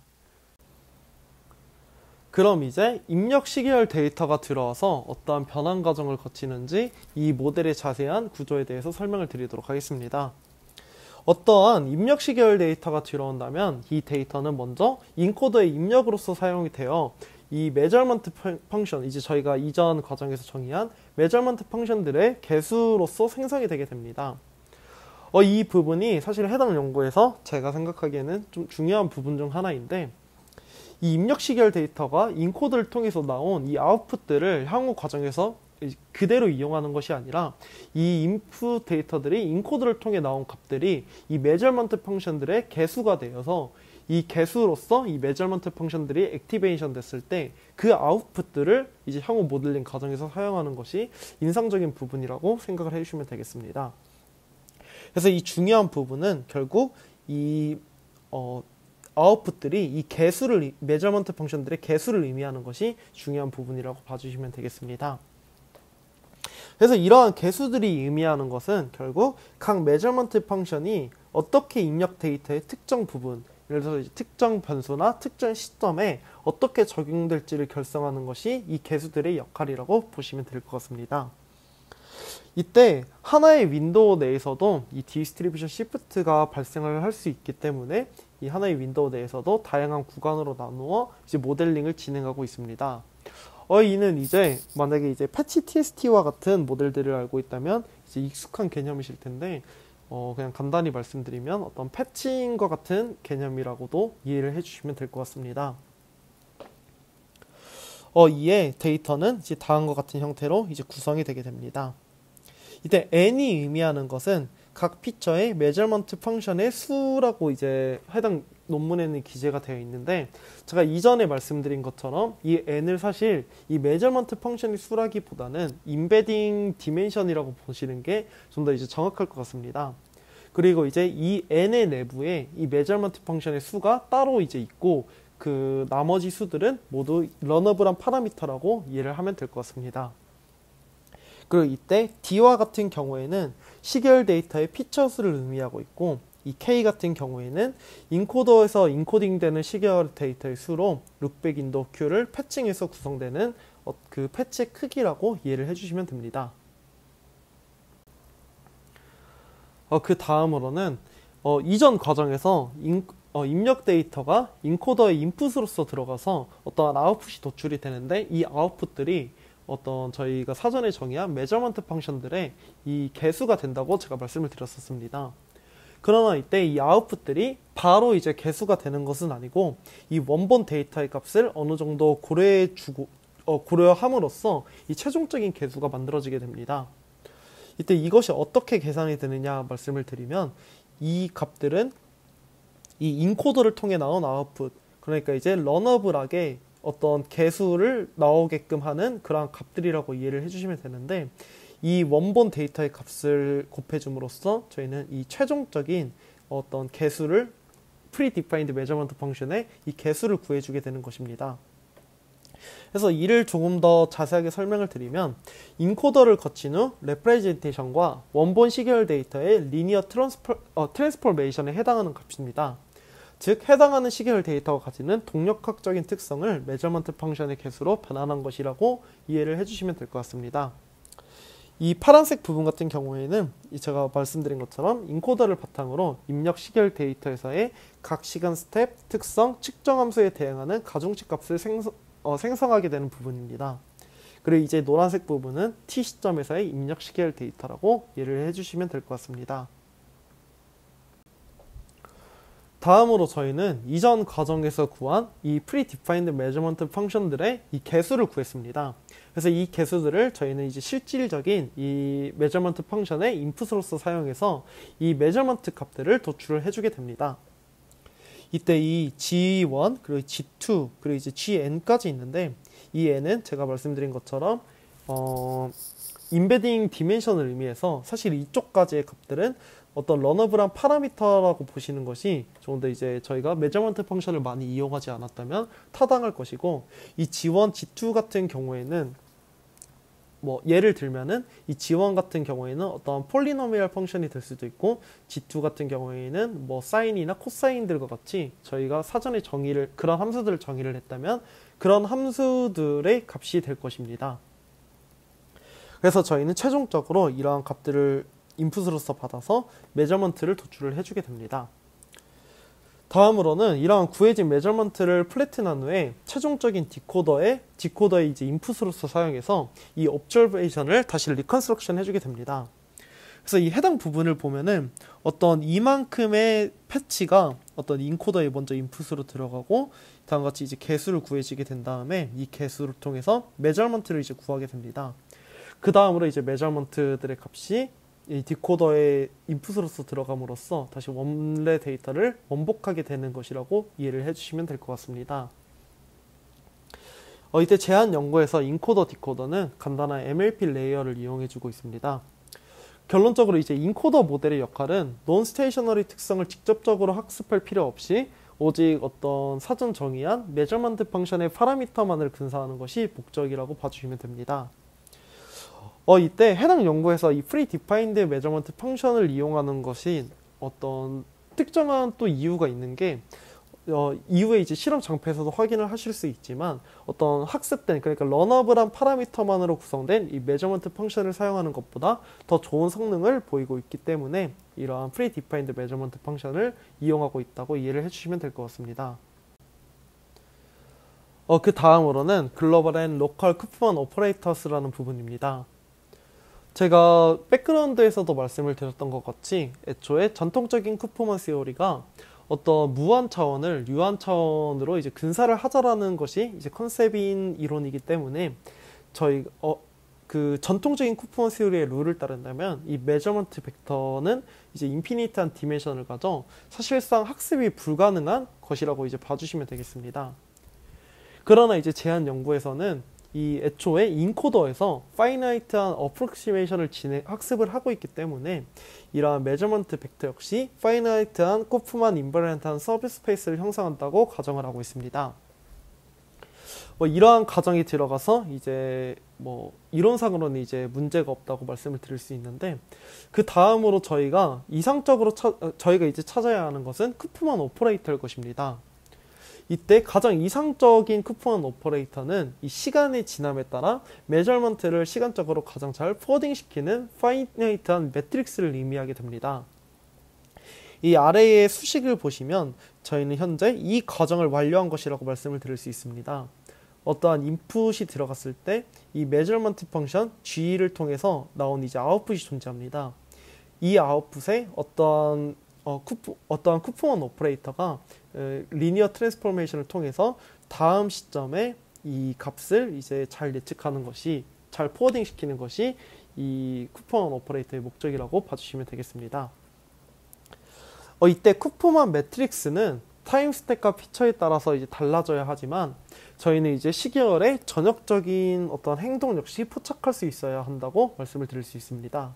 그럼 이제 입력 시계열 데이터가 들어와서 어떠한 변환 과정을 거치는지 이 모델의 자세한 구조에 대해서 설명을 드리도록 하겠습니다. 어떠한 입력 시계열 데이터가 들어온다면 이 데이터는 먼저 인코더의 입력으로서 사용이 되어 이 메저먼트 펑션, 이제 저희가 이전 과정에서 정의한 메저먼트 펑션들의 개수로서 생성이 되게 됩니다. 어, 이 부분이 사실 해당 연구에서 제가 생각하기에는 좀 중요한 부분 중 하나인데, 이 입력 시계열 데이터가 인코드를 통해서 나온 이 아웃풋들을 향후 과정에서 그대로 이용하는 것이 아니라, 이 인풋 데이터들이 인코드를 통해 나온 값들이 이 메저먼트 펑션들의 개수가 되어서 이 개수로서 이 메저먼트 펑션들이 액티베이션 됐을 때 그 아웃풋들을 이제 향후 모델링 과정에서 사용하는 것이 인상적인 부분이라고 생각을 해주시면 되겠습니다. 그래서 이 중요한 부분은 결국 이 어, 아웃풋들이 이 개수를, 메저먼트 펑션들의 개수를 의미하는 것이 중요한 부분이라고 봐주시면 되겠습니다. 그래서 이러한 개수들이 의미하는 것은 결국 각 메저먼트 펑션이 어떻게 입력 데이터의 특정 부분, 예를 들어서 이제 특정 변수나 특정 시점에 어떻게 적용될지를 결정하는 것이 이 개수들의 역할이라고 보시면 될 것 같습니다. 이때 하나의 윈도우 내에서도 이 디스트리뷰션 시프트가 발생을 할 수 있기 때문에 이 하나의 윈도우 내에서도 다양한 구간으로 나누어 이제 모델링을 진행하고 있습니다. 어, 이는 이제 만약에 이제 패치 티에스티와 같은 모델들을 알고 있다면 이제 익숙한 개념이실 텐데, 어, 그냥 간단히 말씀드리면 어떤 패치인과 같은 개념이라고도 이해를 해주시면 될 것 같습니다. 어, 이에 데이터는 이제 다음과 같은 형태로 이제 구성이 되게 됩니다. 이때 n이 의미하는 것은 각 피처의 메저먼트 펑션의 수라고 이제 해당 논문에는 기재가 되어 있는데, 제가 이전에 말씀드린 것처럼 이 n을 사실 이 메저먼트 펑션의 수라기보다는 임베딩 디멘션이라고 보시는 게 좀 더 이제 정확할 것 같습니다. 그리고 이제 이 n의 내부에 이 measurement 펑션의 수가 따로 이제 있고 그 나머지 수들은 모두 러너블한 파라미터라고 이해를 하면 될 것 같습니다. 그리고 이때 D와 같은 경우에는 시계열 데이터의 피처 수를 의미하고 있고 이 K 같은 경우에는 인코더에서 인코딩되는 시계열 데이터의 수로 룩백 인도 Q를 패칭해서 구성되는 그 패치의 크기라고 이해를 해주시면 됩니다. 어, 그 다음으로는 어, 이전 과정에서 인, 어, 입력 데이터가 인코더의 인풋으로서 들어가서 어떠한 아웃풋이 도출이 되는데 이 아웃풋들이 어떤 저희가 사전에 정의한 메저먼트 펑션들의 이 개수가 된다고 제가 말씀을 드렸었습니다. 그러나 이때 이 아웃풋들이 바로 이제 개수가 되는 것은 아니고 이 원본 데이터의 값을 어느 정도 고려해 주고 어, 고려함으로써 이 최종적인 개수가 만들어지게 됩니다. 이때 이것이 어떻게 계산이 되느냐 말씀을 드리면 이 값들은 이 인코더를 통해 나온 아웃풋, 그러니까 이제 러너블하게 어떤 개수를 나오게끔 하는 그러한 값들이라고 이해를 해주시면 되는데 이 원본 데이터의 값을 곱해줌으로써 저희는 이 최종적인 어떤 개수를 pre-defined measurement 펑션에 이 개수를 구해주게 되는 것입니다. 그래서 이를 조금 더 자세하게 설명을 드리면 인코더를 거친 후 레프레젠테이션과 원본 시계열 데이터의 리니어 트랜스포, 어, 트랜스포메이션에 해당하는 값입니다. 즉 해당하는 시계열 데이터가 가지는 동력학적인 특성을 메저먼트 펑션의 개수로 변환한 것이라고 이해를 해주시면 될 것 같습니다. 이 파란색 부분 같은 경우에는 제가 말씀드린 것처럼 인코더를 바탕으로 입력 시계열 데이터에서의 각 시간 스텝, 특성, 측정 함수에 대응하는 가중치 값을 생성, 어, 생성하게 되는 부분입니다. 그리고 이제 노란색 부분은 t 시점에서의 입력 시계열 데이터라고 이해를 해주시면 될 것 같습니다. 다음으로 저희는 이전 과정에서 구한 이 pre-defined measurement 펑션들의 이 개수를 구했습니다. 그래서 이 개수들을 저희는 이제 실질적인 이 measurement 펑션의 인풋으로서 사용해서 이 measurement 값들을 도출을 해주게 됩니다. 이때 이 지 원, 그리고 지 투, 그리고 이제 지 엔까지 있는데 이 n은 제가 말씀드린 것처럼 어, 인베딩 디멘션을 의미해서 사실 이쪽까지의 값들은 어떤 러너블한 파라미터라고 보시는 것이 좀 더 이제 저희가 메저먼트 펑션을 많이 이용하지 않았다면 타당할 것이고 이 지 원, 지 투 같은 경우에는 뭐 예를 들면은 이 지 원 같은 경우에는 어떤 폴리노미얼 펑션이 될 수도 있고 지 투 같은 경우에는 뭐 사인이나 코사인들과 같이 저희가 사전에 정의를 그런 함수들을 정의를 했다면 그런 함수들의 값이 될 것입니다. 그래서 저희는 최종적으로 이러한 값들을 인풋으로서 받아서 메저먼트를 도출을 해주게 됩니다. 다음으로는 이러한 구해진 메저먼트를 플래튼한 후에 최종적인 디코더의 디코더의 이제 인풋으로서 사용해서 이 옵저베이션을 다시 리컨스트럭션 해주게 됩니다. 그래서 이 해당 부분을 보면은 어떤 이만큼의 패치가 어떤 인코더에 먼저 인풋으로 들어가고 다음과 같이 이제 개수를 구해지게 된 다음에 이 개수를 통해서 메저먼트를 이제 구하게 됩니다. 그 다음으로 이제 메저먼트들의 값이 이 디코더의 인풋으로서 들어감으로써 다시 원래 데이터를 원복하게 되는 것이라고 이해를 해주시면 될 것 같습니다. 어, 이때 제한 연구에서 인코더, 디코더는 간단한 엠엘피 레이어를 이용해주고 있습니다. 결론적으로 이제 인코더 모델의 역할은 논 스테이셔너리 특성을 직접적으로 학습할 필요 없이 오직 어떤 사전 정의한 메저먼트 펑션의 파라미터만을 근사하는 것이 목적이라고 봐주시면 됩니다. 어, 이때 해당 연구에서 이 pre-defined measurement 펑션을 이용하는 것이 어떤 특정한 또 이유가 있는 게 어, 이후에 이제 실험 장표에서도 확인을 하실 수 있지만 어떤 학습된 그러니까 런어블한 파라미터만으로 구성된 이 measurement 펑션을 사용하는 것보다 더 좋은 성능을 보이고 있기 때문에 이러한 pre-defined measurement 펑션을 이용하고 있다고 이해를 해주시면 될 것 같습니다. 어, 그 다음으로는 글로벌 앤 로컬 쿠프먼 오퍼레이터스라는 부분입니다. 제가 백그라운드에서도 말씀을 드렸던 것 같이 애초에 전통적인 쿠프먼 시오리가 어떤 무한 차원을 유한 차원으로 이제 근사를 하자라는 것이 이제 컨셉인 이론이기 때문에 저희 어, 그 전통적인 쿠프먼 시오리의 룰을 따른다면 이 메저먼트 벡터는 이제 인피니트한 디멘션을 가져 사실상 학습이 불가능한 것이라고 이제 봐주시면 되겠습니다. 그러나 이제 제한 연구에서는 이 애초에 인코더에서 파이나이트한 어프록시메이션을 진행 학습을 하고 있기 때문에 이러한 메저먼트 벡터 역시 파이나이트한 코프만 인버리언트한 서비스 스페이스를 형성한다고 가정을 하고 있습니다. 뭐 이러한 가정이 들어가서 이제 뭐 이론상으로는 이제 문제가 없다고 말씀을 드릴 수 있는데, 그 다음으로 저희가 이상적으로 차, 저희가 이제 찾아야 하는 것은 쿠프만 오퍼레이터일 것입니다. 이때 가장 이상적인 쿠프만 오퍼레이터는 이 시간의 지남에 따라 메저먼트를 시간적으로 가장 잘 포워딩시키는 파이나이트한 매트릭스를 의미하게 됩니다. 이 아래의 수식을 보시면 저희는 현재 이 과정을 완료한 것이라고 말씀을 드릴 수 있습니다. 어떠한 인풋이 들어갔을 때 이 메저먼트 펑션 G를 통해서 나온 이제 아웃풋이 존재합니다. 이 아웃풋에 어떠한 어, 쿠프, 어떠한 쿠프만 오퍼레이터가 에, 리니어 트랜스포메이션을 통해서 다음 시점에 이 값을 이제 잘 예측하는 것이, 잘 포워딩 시키는 것이 이 쿠프만 오퍼레이터의 목적이라고 봐주시면 되겠습니다. 어, 이때 쿠프만 매트릭스는 타임 스택과 피처에 따라서 이제 달라져야 하지만 저희는 이제 시계열의 전역적인 어떤 행동 역시 포착할 수 있어야 한다고 말씀을 드릴 수 있습니다.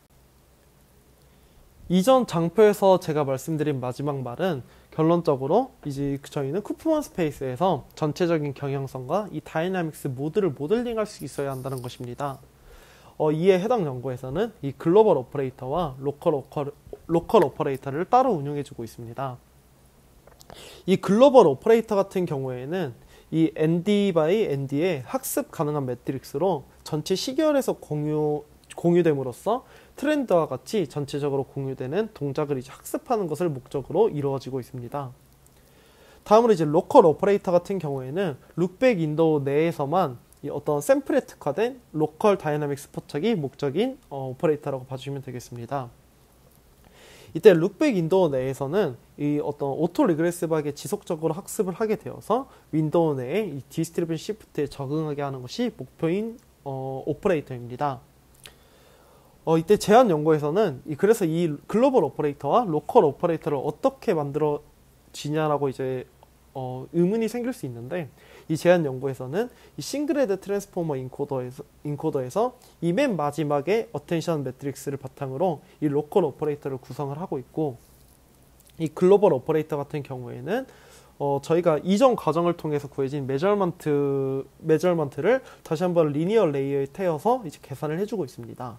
이전 장표에서 제가 말씀드린 마지막 말은 결론적으로 이제 저희는 쿠프만 스페이스에서 전체적인 경향성과 이 다이나믹스 모드를 모델링할 수 있어야 한다는 것입니다. 어, 이에 해당 연구에서는 이 글로벌 오퍼레이터와 로컬, 오컬, 로컬 오퍼레이터를 따로 운용해주고 있습니다. 이 글로벌 오퍼레이터 같은 경우에는 이 엔디 바이 엔디의 학습 가능한 매트릭스로 전체 시계열에서 공유, 공유됨으로써 트렌드와 같이 전체적으로 공유되는 동작을 이제 학습하는 것을 목적으로 이루어지고 있습니다. 다음으로 이제 로컬 오퍼레이터 같은 경우에는 룩백 윈도우 내에서만 이 어떤 샘플에 특화된 로컬 다이나믹스 포착이 목적인 어, 오퍼레이터라고 봐주시면 되겠습니다. 이때 룩백 윈도우 내에서는 이 어떤 오토 리그레시브하게 지속적으로 학습을 하게 되어서 윈도우 내에 이 디스트리뷰션 시프트에 적응하게 하는 것이 목표인 어, 오퍼레이터입니다. 어, 이때 제한 연구에서는 이, 그래서 이 글로벌 오퍼레이터와 로컬 오퍼레이터를 어떻게 만들어지냐라고 이제 어, 의문이 생길 수 있는데, 이 제한 연구에서는 이 싱글헤드 트랜스포머 인코더에서, 인코더에서 이 맨 마지막에 어텐션 매트릭스를 바탕으로 이 로컬 오퍼레이터를 구성을 하고 있고, 이 글로벌 오퍼레이터 같은 경우에는 어, 저희가 이전 과정을 통해서 구해진 메저먼트, 메저먼트를 다시 한번 리니어 레이어에 태워서 이제 계산을 해주고 있습니다.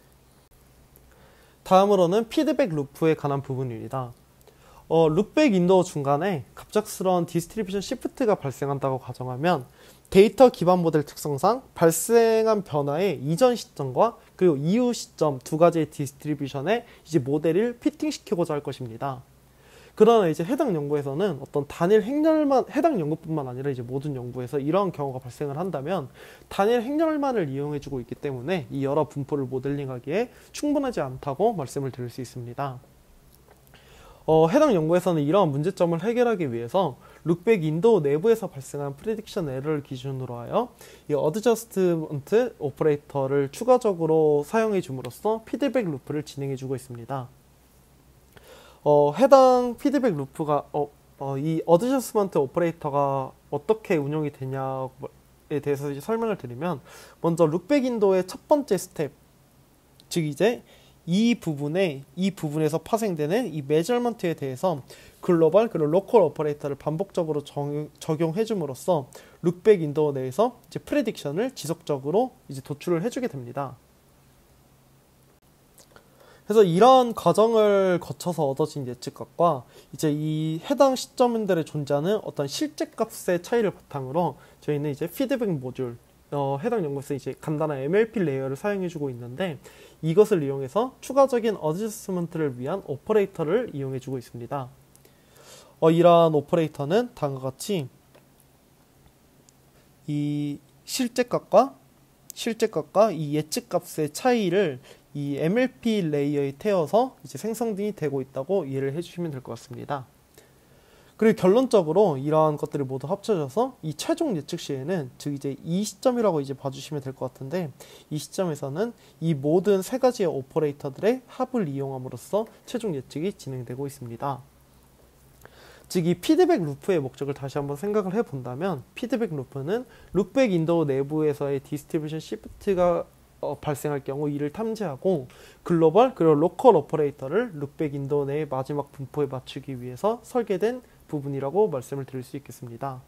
다음으로는 피드백 루프에 관한 부분입니다. 어, 룩백 윈도우 중간에 갑작스러운 디스트리뷰션 시프트가 발생한다고 가정하면 데이터 기반 모델 특성상 발생한 변화의 이전 시점과 그리고 이후 시점 두 가지의 디스트리뷰션에 이제 모델을 피팅시키고자 할 것입니다. 그러나 이제 해당 연구에서는 어떤 단일 행렬만, 해당 연구뿐만 아니라 이제 모든 연구에서 이러한 경우가 발생을 한다면 단일 행렬만을 이용해주고 있기 때문에 이 여러 분포를 모델링하기에 충분하지 않다고 말씀을 드릴 수 있습니다. 어, 해당 연구에서는 이러한 문제점을 해결하기 위해서 룩백 윈도우 내부에서 발생한 프리딕션 에러를 기준으로 하여 이 어드저스트먼트 오퍼레이터를 추가적으로 사용해 줌으로써 피드백 루프를 진행해 주고 있습니다. 어, 해당 피드백 루프가 어, 어, 이 어드저스트먼트 오퍼레이터가 어떻게 운용이 되냐에 대해서 이제 설명을 드리면, 먼저 룩백 윈도우의 첫 번째 스텝, 즉 이제 이 부분에, 이 부분에서 파생되는 이 메저먼트에 대해서 글로벌 그리고 로컬 오퍼레이터를 반복적으로 정, 적용해 줌으로써 룩백 윈도우 내에서 이제 프레딕션을 지속적으로 이제 도출을 해주게 됩니다. 그래서 이러한 과정을 거쳐서 얻어진 예측값과 이제 이 해당 시점들에 존재하는 어떤 실제 값의 차이를 바탕으로 저희는 이제 피드백 모듈, 어, 해당 연구에서 이제 간단한 엠엘피 레이어를 사용해주고 있는데, 이것을 이용해서 추가적인 어드저스트먼트를 위한 오퍼레이터를 이용해주고 있습니다. 어, 이러한 오퍼레이터는 다음과 같이 이 실제값과 실제값과 이 예측값의 차이를 이 엠엘피 레이어에 태워서 이제 생성이 되고 있다고 이해를 해주시면 될 것 같습니다. 그리고 결론적으로 이러한 것들이 모두 합쳐져서 이 최종 예측 시에는, 즉 이제 이 시점이라고 이제 봐주시면 될 것 같은데, 이 시점에서는 이 모든 세 가지의 오퍼레이터들의 합을 이용함으로써 최종 예측이 진행되고 있습니다. 즉 이 피드백 루프의 목적을 다시 한번 생각을 해본다면 피드백 루프는 룩백 윈도우 내부에서의 디스트리뷰션 시프트가 어, 발생할 경우 이를 탐지하고 글로벌 그리고 로컬 오퍼레이터를 룩백 윈도우 내의 마지막 분포에 맞추기 위해서 설계된 부분이라고 말씀을 드릴 수 있겠습니다.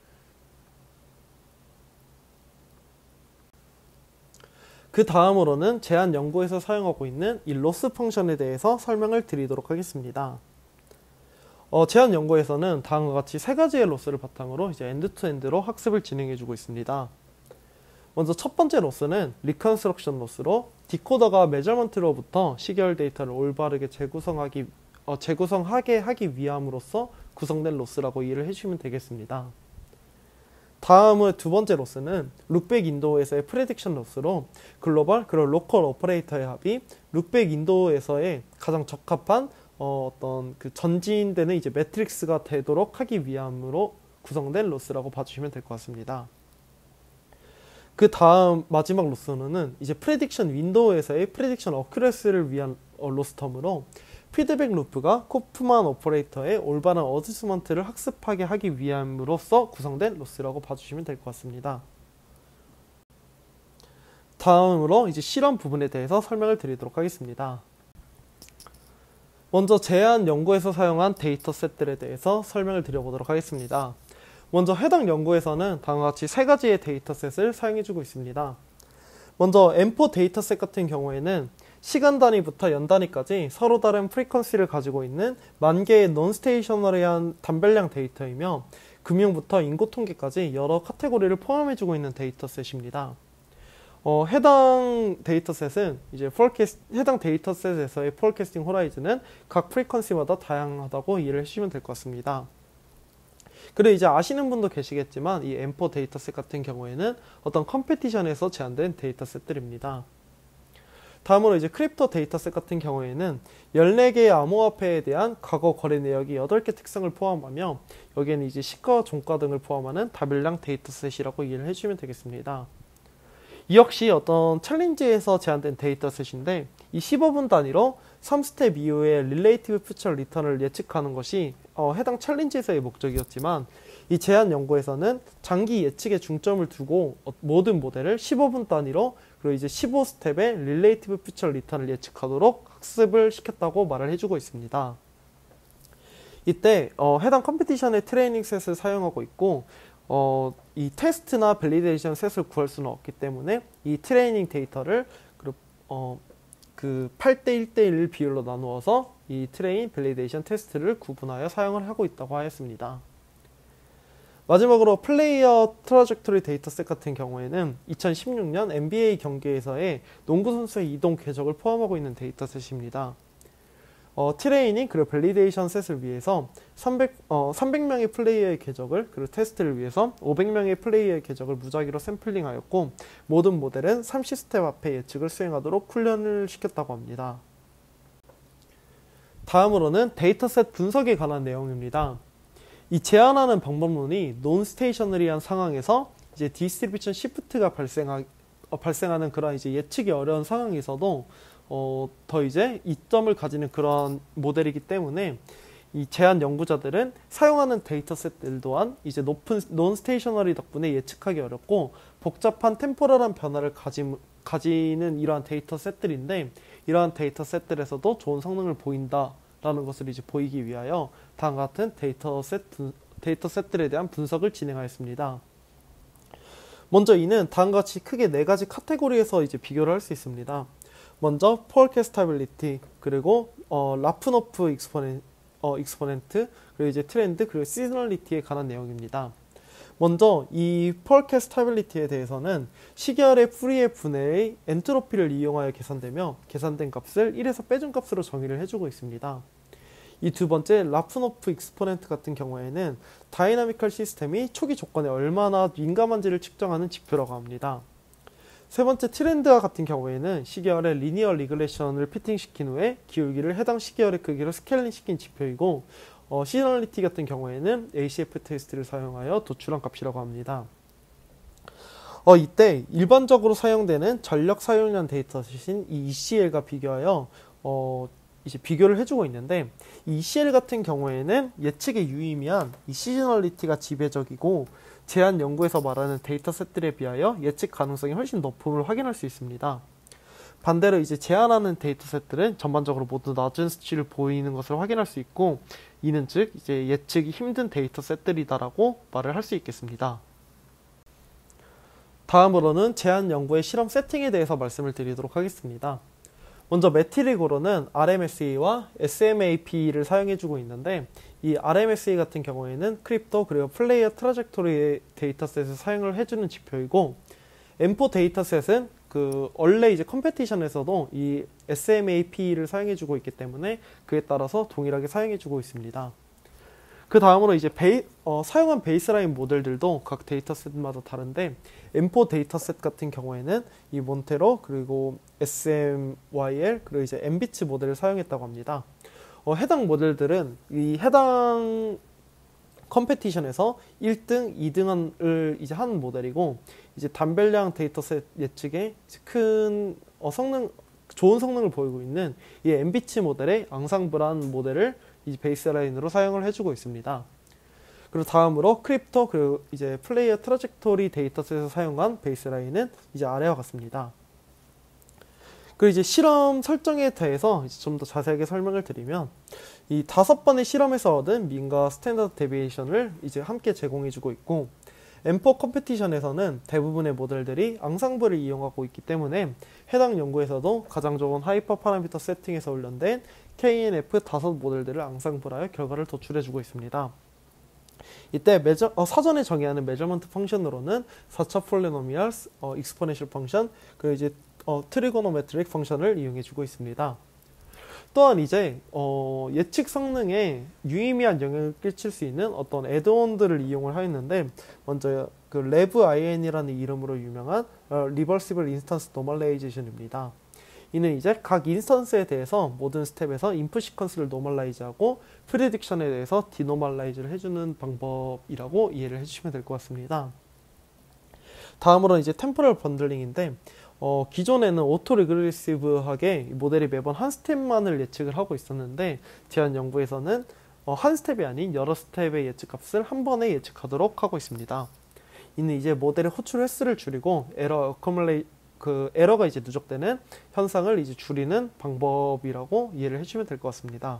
그 다음으로는 제한 연구에서 사용하고 있는 이 로스 펑션에 대해서 설명을 드리도록 하겠습니다. 어, 제한 연구에서는 다음과 같이 세 가지의 로스를 바탕으로 이제 엔드투엔드로 학습을 진행해주고 있습니다. 먼저 첫 번째 로스는 리컨스트럭션 로스로 디코더가 메저먼트로부터 시계열 데이터를 올바르게 재구성하기, 어, 재구성하게 하기 위함으로써 구성된 로스라고 이해를 해주시면 되겠습니다. 다음의 두 번째 로스는 룩백 윈도우에서의 프레딕션 로스로 글로벌 그리고 로컬 오퍼레이터의 합이 룩백 윈도우에서의 가장 적합한 어, 어떤 그 전진되는 이제 매트릭스가 되도록 하기 위함으로 구성된 로스라고 봐주시면 될 것 같습니다. 그 다음 마지막 로스는 이제 프레딕션 윈도우에서의 프레딕션 어큐레시를 위한 어, 로스 텀으로 피드백 루프가 코프만 오퍼레이터의 올바른 어드스먼트를 학습하게 하기 위함으로써 구성된 로스라고 봐주시면 될 것 같습니다. 다음으로 이제 실험 부분에 대해서 설명을 드리도록 하겠습니다. 먼저 제한 연구에서 사용한 데이터셋들에 대해서 설명을 드려보도록 하겠습니다. 먼저 해당 연구에서는 다음과 같이 세 가지의 데이터셋을 사용해주고 있습니다. 먼저 엠 포 데이터셋 같은 경우에는 시간 단위부터 연 단위까지 서로 다른 프리퀀시를 가지고 있는 만 개의 논스테이셔너리한 단별량 데이터이며 금융부터 인구 통계까지 여러 카테고리를 포함해주고 있는 데이터셋입니다. 어, 해당 데이터셋은 이제 포캐스트, 해당 데이터셋에서의 포캐스팅 호라이즌은 각 프리퀀시마다 다양하다고 이해를 해주시면 될 것 같습니다. 그리고 이제 아시는 분도 계시겠지만 이 엠 포 데이터셋 같은 경우에는 어떤 컴페티션에서 제한된 데이터셋들입니다. 다음으로 이제 크립토 데이터셋 같은 경우에는 열네 개의 암호화폐에 대한 과거 거래 내역이 여덟 개 특성을 포함하며 여기에는 이제 시가, 종가 등을 포함하는 다별량 데이터셋이라고 이해를 해주시면 되겠습니다. 이 역시 어떤 챌린지에서 제한된 데이터셋인데 이 십오 분 단위로 삼 스텝 이후에 릴레이티브 퓨처 리턴을 예측하는 것이 어, 해당 챌린지에서의 목적이었지만 이 제한 연구에서는 장기 예측에 중점을 두고 어, 모든 모델을 십오 분 단위로 그리고 이제 십오 스텝의 릴레이티브 퓨처 리턴을 예측하도록 학습을 시켰다고 말을 해주고 있습니다. 이때 어, 해당 컴피티션의 트레이닝 셋을 사용하고 있고 어, 이 테스트나 밸리데이션 셋을 구할 수는 없기 때문에 이 트레이닝 데이터를 그, 어, 그 팔 대 일 대 일 비율로 나누어서 이 트레인, 밸리데이션, 테스트를 구분하여 사용을 하고 있다고 하였습니다. 마지막으로 플레이어 트라젝토리 데이터셋 같은 경우에는 이천십육 년 엔 비 에이 경기에서의 농구 선수의 이동 궤적을 포함하고 있는 데이터셋입니다. 어, 트레이닝 그리고 밸리데이션 셋을 위해서 삼백, 어, 삼백 명의 플레이어의 궤적을 그리고 테스트를 위해서 오백 명의 플레이어의 궤적을 무작위로 샘플링하였고 모든 모델은 삼십 스텝 앞에 예측을 수행하도록 훈련을 시켰다고 합니다. 다음으로는 데이터셋 분석에 관한 내용입니다. 이 제한하는 방법론이 논스테이셔너리한 상황에서 이제 디스트리뷰션 시프트가 발생하, 어, 발생하는 그런 이제 예측이 어려운 상황에서도 어, 더 이제 이점을 가지는 그런 모델이기 때문에 이 제한 연구자들은 사용하는 데이터셋들 또한 이제 높은 논스테이셔너리 덕분에 예측하기 어렵고 복잡한 템포럴한 변화를 가지, 가지는 이러한 데이터셋들인데 이러한 데이터셋들에서도 좋은 성능을 보인다라는 것을 이제 보이기 위하여 다음과 같은 데이터셋 분, 데이터셋들에 대한 분석을 진행하였습니다. 먼저 이는 다음과 같이 크게 네 가지 카테고리에서 이제 비교를 할 수 있습니다. 먼저 포캐스타빌리티, 그리고 어, 라프노프 익스포넨, 어, 익스포넨트, 그리고 이제 트렌드, 그리고 시즈널리티에 관한 내용입니다. 먼저 이 포캐스타빌리티에 대해서는 시계열의 풀이의 분해의 엔트로피를 이용하여 계산되며 계산된 값을 일에서 빼준 값으로 정의를 해주고 있습니다. 이 두 번째 라프노프 익스포넨트 같은 경우에는 다이나미컬 시스템이 초기 조건에 얼마나 민감한지를 측정하는 지표라고 합니다. 세 번째 트렌드와 같은 경우에는 시계열의 리니어 리그레션을 피팅시킨 후에 기울기를 해당 시계열의 크기로 스케일링 시킨 지표이고 어, 시즈널리티 같은 경우에는 에이 씨 에프 테스트를 사용하여 도출한 값이라고 합니다. 어, 이때 일반적으로 사용되는 전력 사용량 데이터셋인 이 이 씨 엘과 비교하여 어, 이제 비교를 해주고 있는데, 이 이씨엘 같은 경우에는 예측에 유의미한 이 시즈널리티가 지배적이고 제한 연구에서 말하는 데이터셋들에 비하여 예측 가능성이 훨씬 높음을 확인할 수 있습니다. 반대로 이제 제한하는 데이터셋들은 전반적으로 모두 낮은 수치를 보이는 것을 확인할 수 있고, 이는 즉 이제 예측이 힘든 데이터셋들이다라고 말을 할 수 있겠습니다. 다음으로는 제한 연구의 실험 세팅에 대해서 말씀을 드리도록 하겠습니다. 먼저 매트릭으로는 알엠에스이와 에스엠에이피를 사용해주고 있는데, 이 알엠에스이 같은 경우에는 크립토 그리고 플레이어 트라젝토리 데이터셋을 사용을 해주는 지표이고, 엠 포 데이터셋은 그 원래 이제 컴페티션에서도 이 에스엠에이피를 사용해주고 있기 때문에 그에 따라서 동일하게 사용해주고 있습니다. 그 다음으로 이제 베이, 어, 사용한 베이스라인 모델들도 각 데이터셋마다 다른데, 엠 포 데이터셋 같은 경우에는 이 몬테로 그리고 에스엠와이엘 그리고 이제 엠비츠 모델을 사용했다고 합니다. 어, 해당 모델들은 이 해당 컴페티션에서 일 등, 이 등을 이제 한 모델이고, 이제 단별량 데이터셋 예측에 큰 어, 성능, 좋은 성능을 보이고 있는 이 엠비츠 모델의 앙상블한 모델을 이 베이스라인으로 사용을 해주고 있습니다. 그리고 다음으로 크립토 그리고 이제 플레이어 트라젝토리 데이터셋에서 사용한 베이스라인은 이제 아래와 같습니다. 그리고 이제 실험 설정에 대해서 좀 더 자세하게 설명을 드리면, 이 다섯 번의 실험에서 얻은 민과 스탠다드 데비에이션을 이제 함께 제공해주고 있고, 엠 포 컴페티션에서는 대부분의 모델들이 앙상블을 이용하고 있기 때문에 해당 연구에서도 가장 좋은 하이퍼 파라미터 세팅에서 훈련된 케이엔에프 다섯 모델들을 앙상블하여 결과를 도출해주고 있습니다. 이때 메저, 어, 사전에 정의하는 메저먼트 펑션으로는 사 차 폴리노미얼, 어, 익스포넨셜 펑션, 그리고 이제 어, 트리고노메트릭 펑션을 이용해주고 있습니다. 또한 이제 어, 예측 성능에 유의미한 영향을 끼칠 수 있는 어떤 애드온들을 이용을 하였는데, 먼저 그 랩아이엔이라는 이름으로 유명한 어, 리버시블 인스턴스 노멀라이제이션입니다. 이는 이제 각 인스턴스에 대해서 모든 스텝에서 인풋 시퀀스를 노멀라이즈하고 프리딕션에 대해서 디노멀라이즈를 해주는 방법이라고 이해를 해주시면 될 것 같습니다. 다음으로 이제 템포럴 번들링인데, 어, 기존에는 오토 리그레시브하게 모델이 매번 한 스텝만을 예측을 하고 있었는데, 제한 연구에서는 어, 한 스텝이 아닌 여러 스텝의 예측값을 한 번에 예측하도록 하고 있습니다. 이는 이제 모델의 호출 횟수를 줄이고 에러 어커뮬레이 그 에러가 이제 누적되는 현상을 이제 줄이는 방법이라고 이해를 해주시면 될 것 같습니다.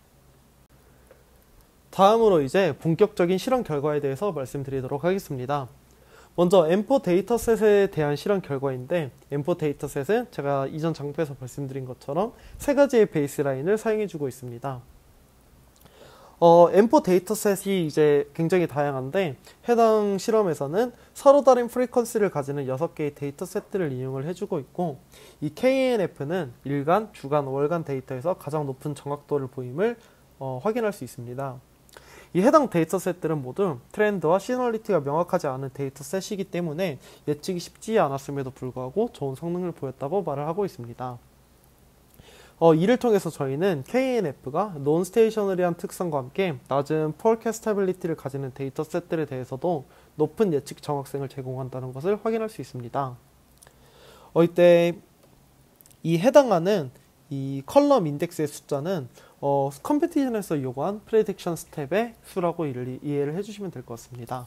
다음으로 이제 본격적인 실험 결과에 대해서 말씀드리도록 하겠습니다. 먼저 엠 포 데이터셋에 대한 실험 결과인데, 엠 포 데이터셋은 제가 이전 장표에서 말씀드린 것처럼 세 가지의 베이스라인을 사용해주고 있습니다. 어, 엠 포 데이터셋이 이제 굉장히 다양한데, 해당 실험에서는 서로 다른 프리퀀시를 가지는 여섯 개의 데이터셋들을 이용을 해주고 있고, 이 케이엔에프는 일간, 주간, 월간 데이터에서 가장 높은 정확도를 보임을 어, 확인할 수 있습니다. 이 해당 데이터셋들은 모두 트렌드와 시너리티가 명확하지 않은 데이터셋이기 때문에 예측이 쉽지 않았음에도 불구하고 좋은 성능을 보였다고 말을 하고 있습니다. 어, 이를 통해서 저희는 케이엔에프가 논스테이셔너리한 특성과 함께 낮은 포캐스타빌리티를 가지는 데이터셋들에 대해서도 높은 예측 정확성을 제공한다는 것을 확인할 수 있습니다. 어, 이때 이 해당하는 이 컬럼 인덱스의 숫자는 어, 컴페티션에서 요구한 프레딕션 스텝의 수라고 이해를 해주시면 될 것 같습니다.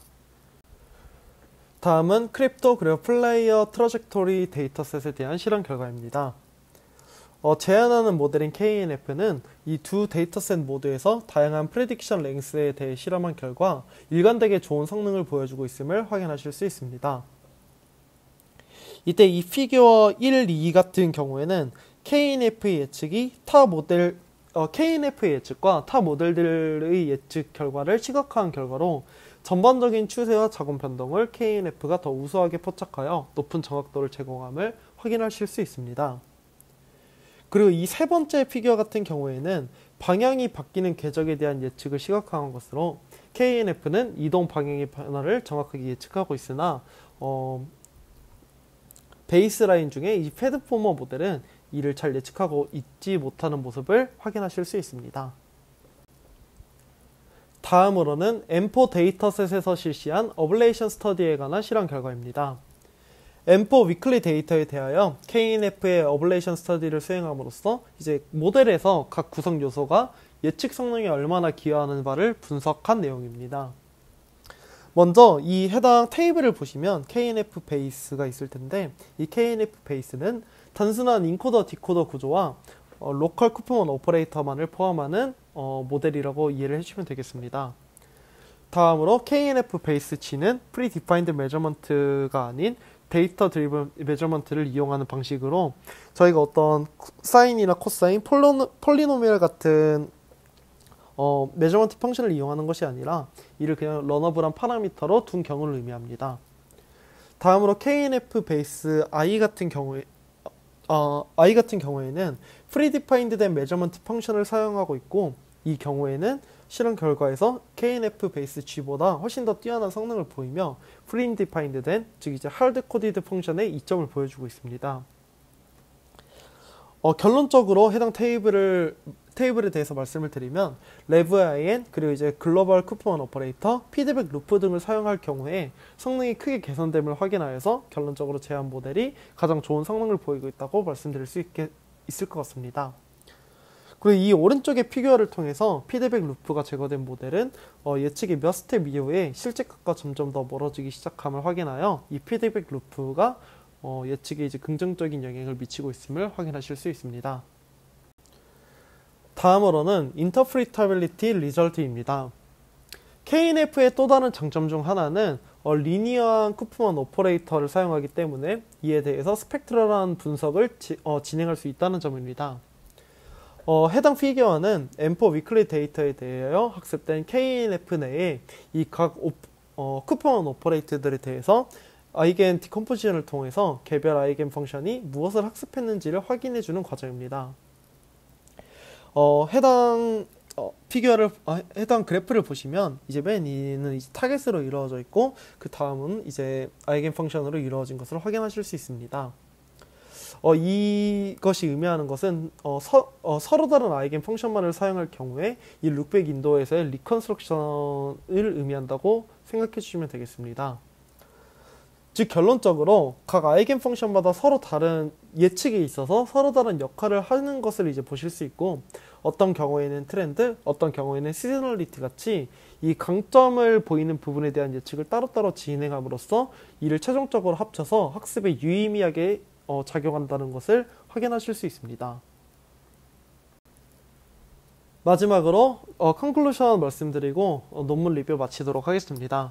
다음은 크립토 그리고 플레이어 트러젝토리 데이터셋에 대한 실험 결과입니다. 어, 제한하는 모델인 케이엔에프는 이 두 데이터셋 모두에서 다양한 프레딕션 랭스에 대해 실험한 결과 일관되게 좋은 성능을 보여주고 있음을 확인하실 수 있습니다. 이때 이 피규어 일, 이 같은 경우에는 케이엔에프의 예측이 타 모델 어, 케이엔에프의 예측과 타 모델들의 예측 결과를 시각화한 결과로 전반적인 추세와 자금 변동을 케이엔에프가 더 우수하게 포착하여 높은 정확도를 제공함을 확인하실 수 있습니다. 그리고 이 세 번째 피규어 같은 경우에는 방향이 바뀌는 궤적에 대한 예측을 시각화한 것으로 케이엔에프는 이동 방향의 변화를 정확하게 예측하고 있으나 어, 베이스라인 중에 이 패드포머 모델은 이를 잘 예측하고 있지 못하는 모습을 확인하실 수 있습니다. 다음으로는 엠 포 데이터셋에서 실시한 어블레이션 스터디에 관한 실험 결과입니다. 엠 포 위클리 데이터에 대하여 케이엔에프의 어블레이션 스터디를 수행함으로써 이제 모델에서 각 구성 요소가 예측 성능에 얼마나 기여하는 바를 분석한 내용입니다. 먼저 이 해당 테이블을 보시면 케이엔에프 베이스가 있을 텐데, 이 케이엔에프 베이스는 단순한 인코더 디코더 구조와 어, 로컬 쿠폰 오퍼레이터만을 포함하는 어, 모델이라고 이해를 해주시면 되겠습니다. 다음으로 케이엔에프 베이스 G는 프리디파인드 메저먼트가 아닌 데이터 드리븐 메저먼트를 이용하는 방식으로 저희가 어떤 사인이나 코사인, 폴로, 폴리노미얼 같은 어, 메저먼트 펑션을 이용하는 것이 아니라 이를 그냥 러너블한 파라미터로 둔 경우를 의미합니다. 다음으로 케이엔에프 베이스 I 같은 경우에 어, I 같은 경우에는 프리디파인드 된 메저먼트 펑션을 사용하고 있고, 이 경우에는 실험 결과에서 케이엔에프 베이스 G보다 훨씬 더 뛰어난 성능을 보이며 프리디파인드 된, 즉 이제 하드 코디드 펑션의 이점을 보여주고 있습니다. 어, 결론적으로 해당 테이블을 테이블에 대해서 말씀을 드리면 레브아이엔 그리고 이제 글로벌 쿠폰 오퍼레이터, 피드백 루프 등을 사용할 경우에 성능이 크게 개선됨을 확인하여서 결론적으로 제안 모델이 가장 좋은 성능을 보이고 있다고 말씀드릴 수 있게, 있을 것 같습니다. 그리고 이 오른쪽의 피규어를 통해서 피드백 루프가 제거된 모델은 어, 예측이 몇 스텝 이후에 실제값과 점점 더 멀어지기 시작함을 확인하여 이 피드백 루프가 어, 예측에 이제 긍정적인 영향을 미치고 있음을 확인하실 수 있습니다. 다음으로는 인터프리터빌리티 리절트입니다. 케이엔에프의 또 다른 장점 중 하나는 어, 리니어한 쿠프먼 오퍼레이터를 사용하기 때문에 이에 대해서 스펙트럴한 분석을 지, 어, 진행할 수 있다는 점입니다. 어, 해당 피규어는 엠 포 위클리 데이터에 대하여 학습된 케이엔에프 내에 이 각 어, 쿠프먼 오퍼레이터들에 대해서 아이겐 디컴포지션을 통해서 개별 아이겐 펑션이 무엇을 학습했는지를 확인해주는 과정입니다. 어, 해당 어, 피규어를 어, 해당 그래프를 보시면 이제 맨 위는 이제 타겟으로 이루어져 있고, 그 다음은 이제 아이겐 펑션으로 이루어진 것을 확인하실 수 있습니다. 어, 이것이 의미하는 것은 어, 서, 어, 서로 다른 아이겐 펑션만을 사용할 경우에 이 룩백 윈도우에서의 리컨스트럭션을 의미한다고 생각해 주시면 되겠습니다. 즉 결론적으로 각 아이겐 펑션마다 서로 다른 예측에 있어서 서로 다른 역할을 하는 것을 이제 보실 수 있고, 어떤 경우에는 트렌드, 어떤 경우에는 시즈널리티 같이 이 강점을 보이는 부분에 대한 예측을 따로따로 진행함으로써 이를 최종적으로 합쳐서 학습에 유의미하게 어, 작용한다는 것을 확인하실 수 있습니다. 마지막으로 어, 컨클루션 말씀드리고 어, 논문 리뷰 마치도록 하겠습니다.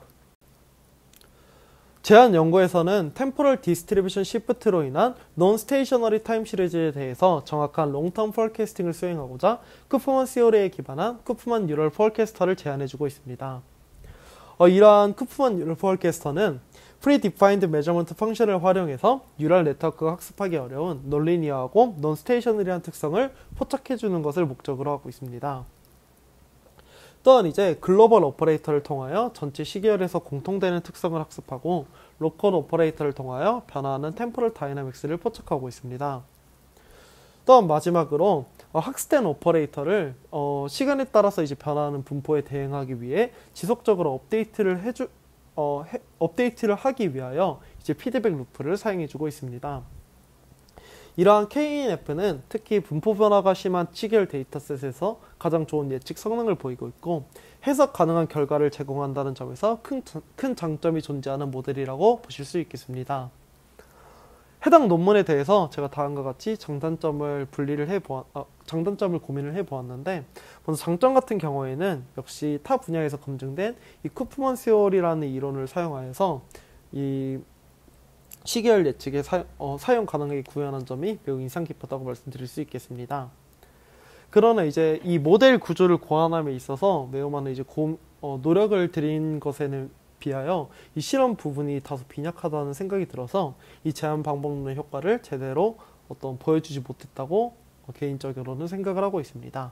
제안 연구에서는 템포럴 디스트리뷰션 시프트로 인한 논 스테이셔너리 타임 시리즈에 대해서 정확한 롱텀 포캐스팅을 수행하고자 쿠프먼 시오리에 기반한 쿠프먼 뉴럴 포캐스터를 제안해주고 있습니다. 어, 이러한 쿠프먼 뉴럴 포캐스터는 프리디파인드 메저먼트 펑션을 활용해서 뉴럴 네트워크가 학습하기 어려운 논리니어하고 논 스테이셔너리한 특성을 포착해주는 것을 목적으로 하고 있습니다. 또한 이제 글로벌 오퍼레이터를 통하여 전체 시계열에서 공통되는 특성을 학습하고 로컬 오퍼레이터를 통하여 변화하는 템포럴 다이나믹스를 포착하고 있습니다. 또한 마지막으로 어, 학습된 오퍼레이터를 어, 시간에 따라서 이제 변화하는 분포에 대응하기 위해 지속적으로 업데이트를 해주 어, 해, 업데이트를 하기 위하여 이제 피드백 루프를 사용해주고 있습니다. 이러한 케이엔에프는 특히 분포 변화가 심한 시계열 데이터셋에서 가장 좋은 예측 성능을 보이고 있고, 해석 가능한 결과를 제공한다는 점에서 큰, 큰 장점이 존재하는 모델이라고 보실 수 있겠습니다. 해당 논문에 대해서 제가 다음과 같이 장단점을 분리를 해보아, 아, 장단점을 고민을 해보았는데, 먼저 장점 같은 경우에는 역시 타 분야에서 검증된 이 쿠프먼 시오리라는 이론을 사용하여서 이 시계열 예측에 사, 어, 사용 가능하게 구현한 점이 매우 인상 깊었다고 말씀드릴 수 있겠습니다. 그러나 이제 이 모델 구조를 고안함에 있어서 매우 많은 이제 고, 어, 노력을 들인 것에는 비하여 이 실험 부분이 다소 빈약하다는 생각이 들어서 이 제한 방법론의 효과를 제대로 어떤 보여주지 못했다고 어, 개인적으로는 생각을 하고 있습니다.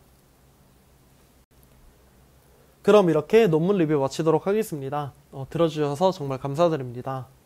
그럼 이렇게 논문 리뷰 마치도록 하겠습니다. 어, 들어주셔서 정말 감사드립니다.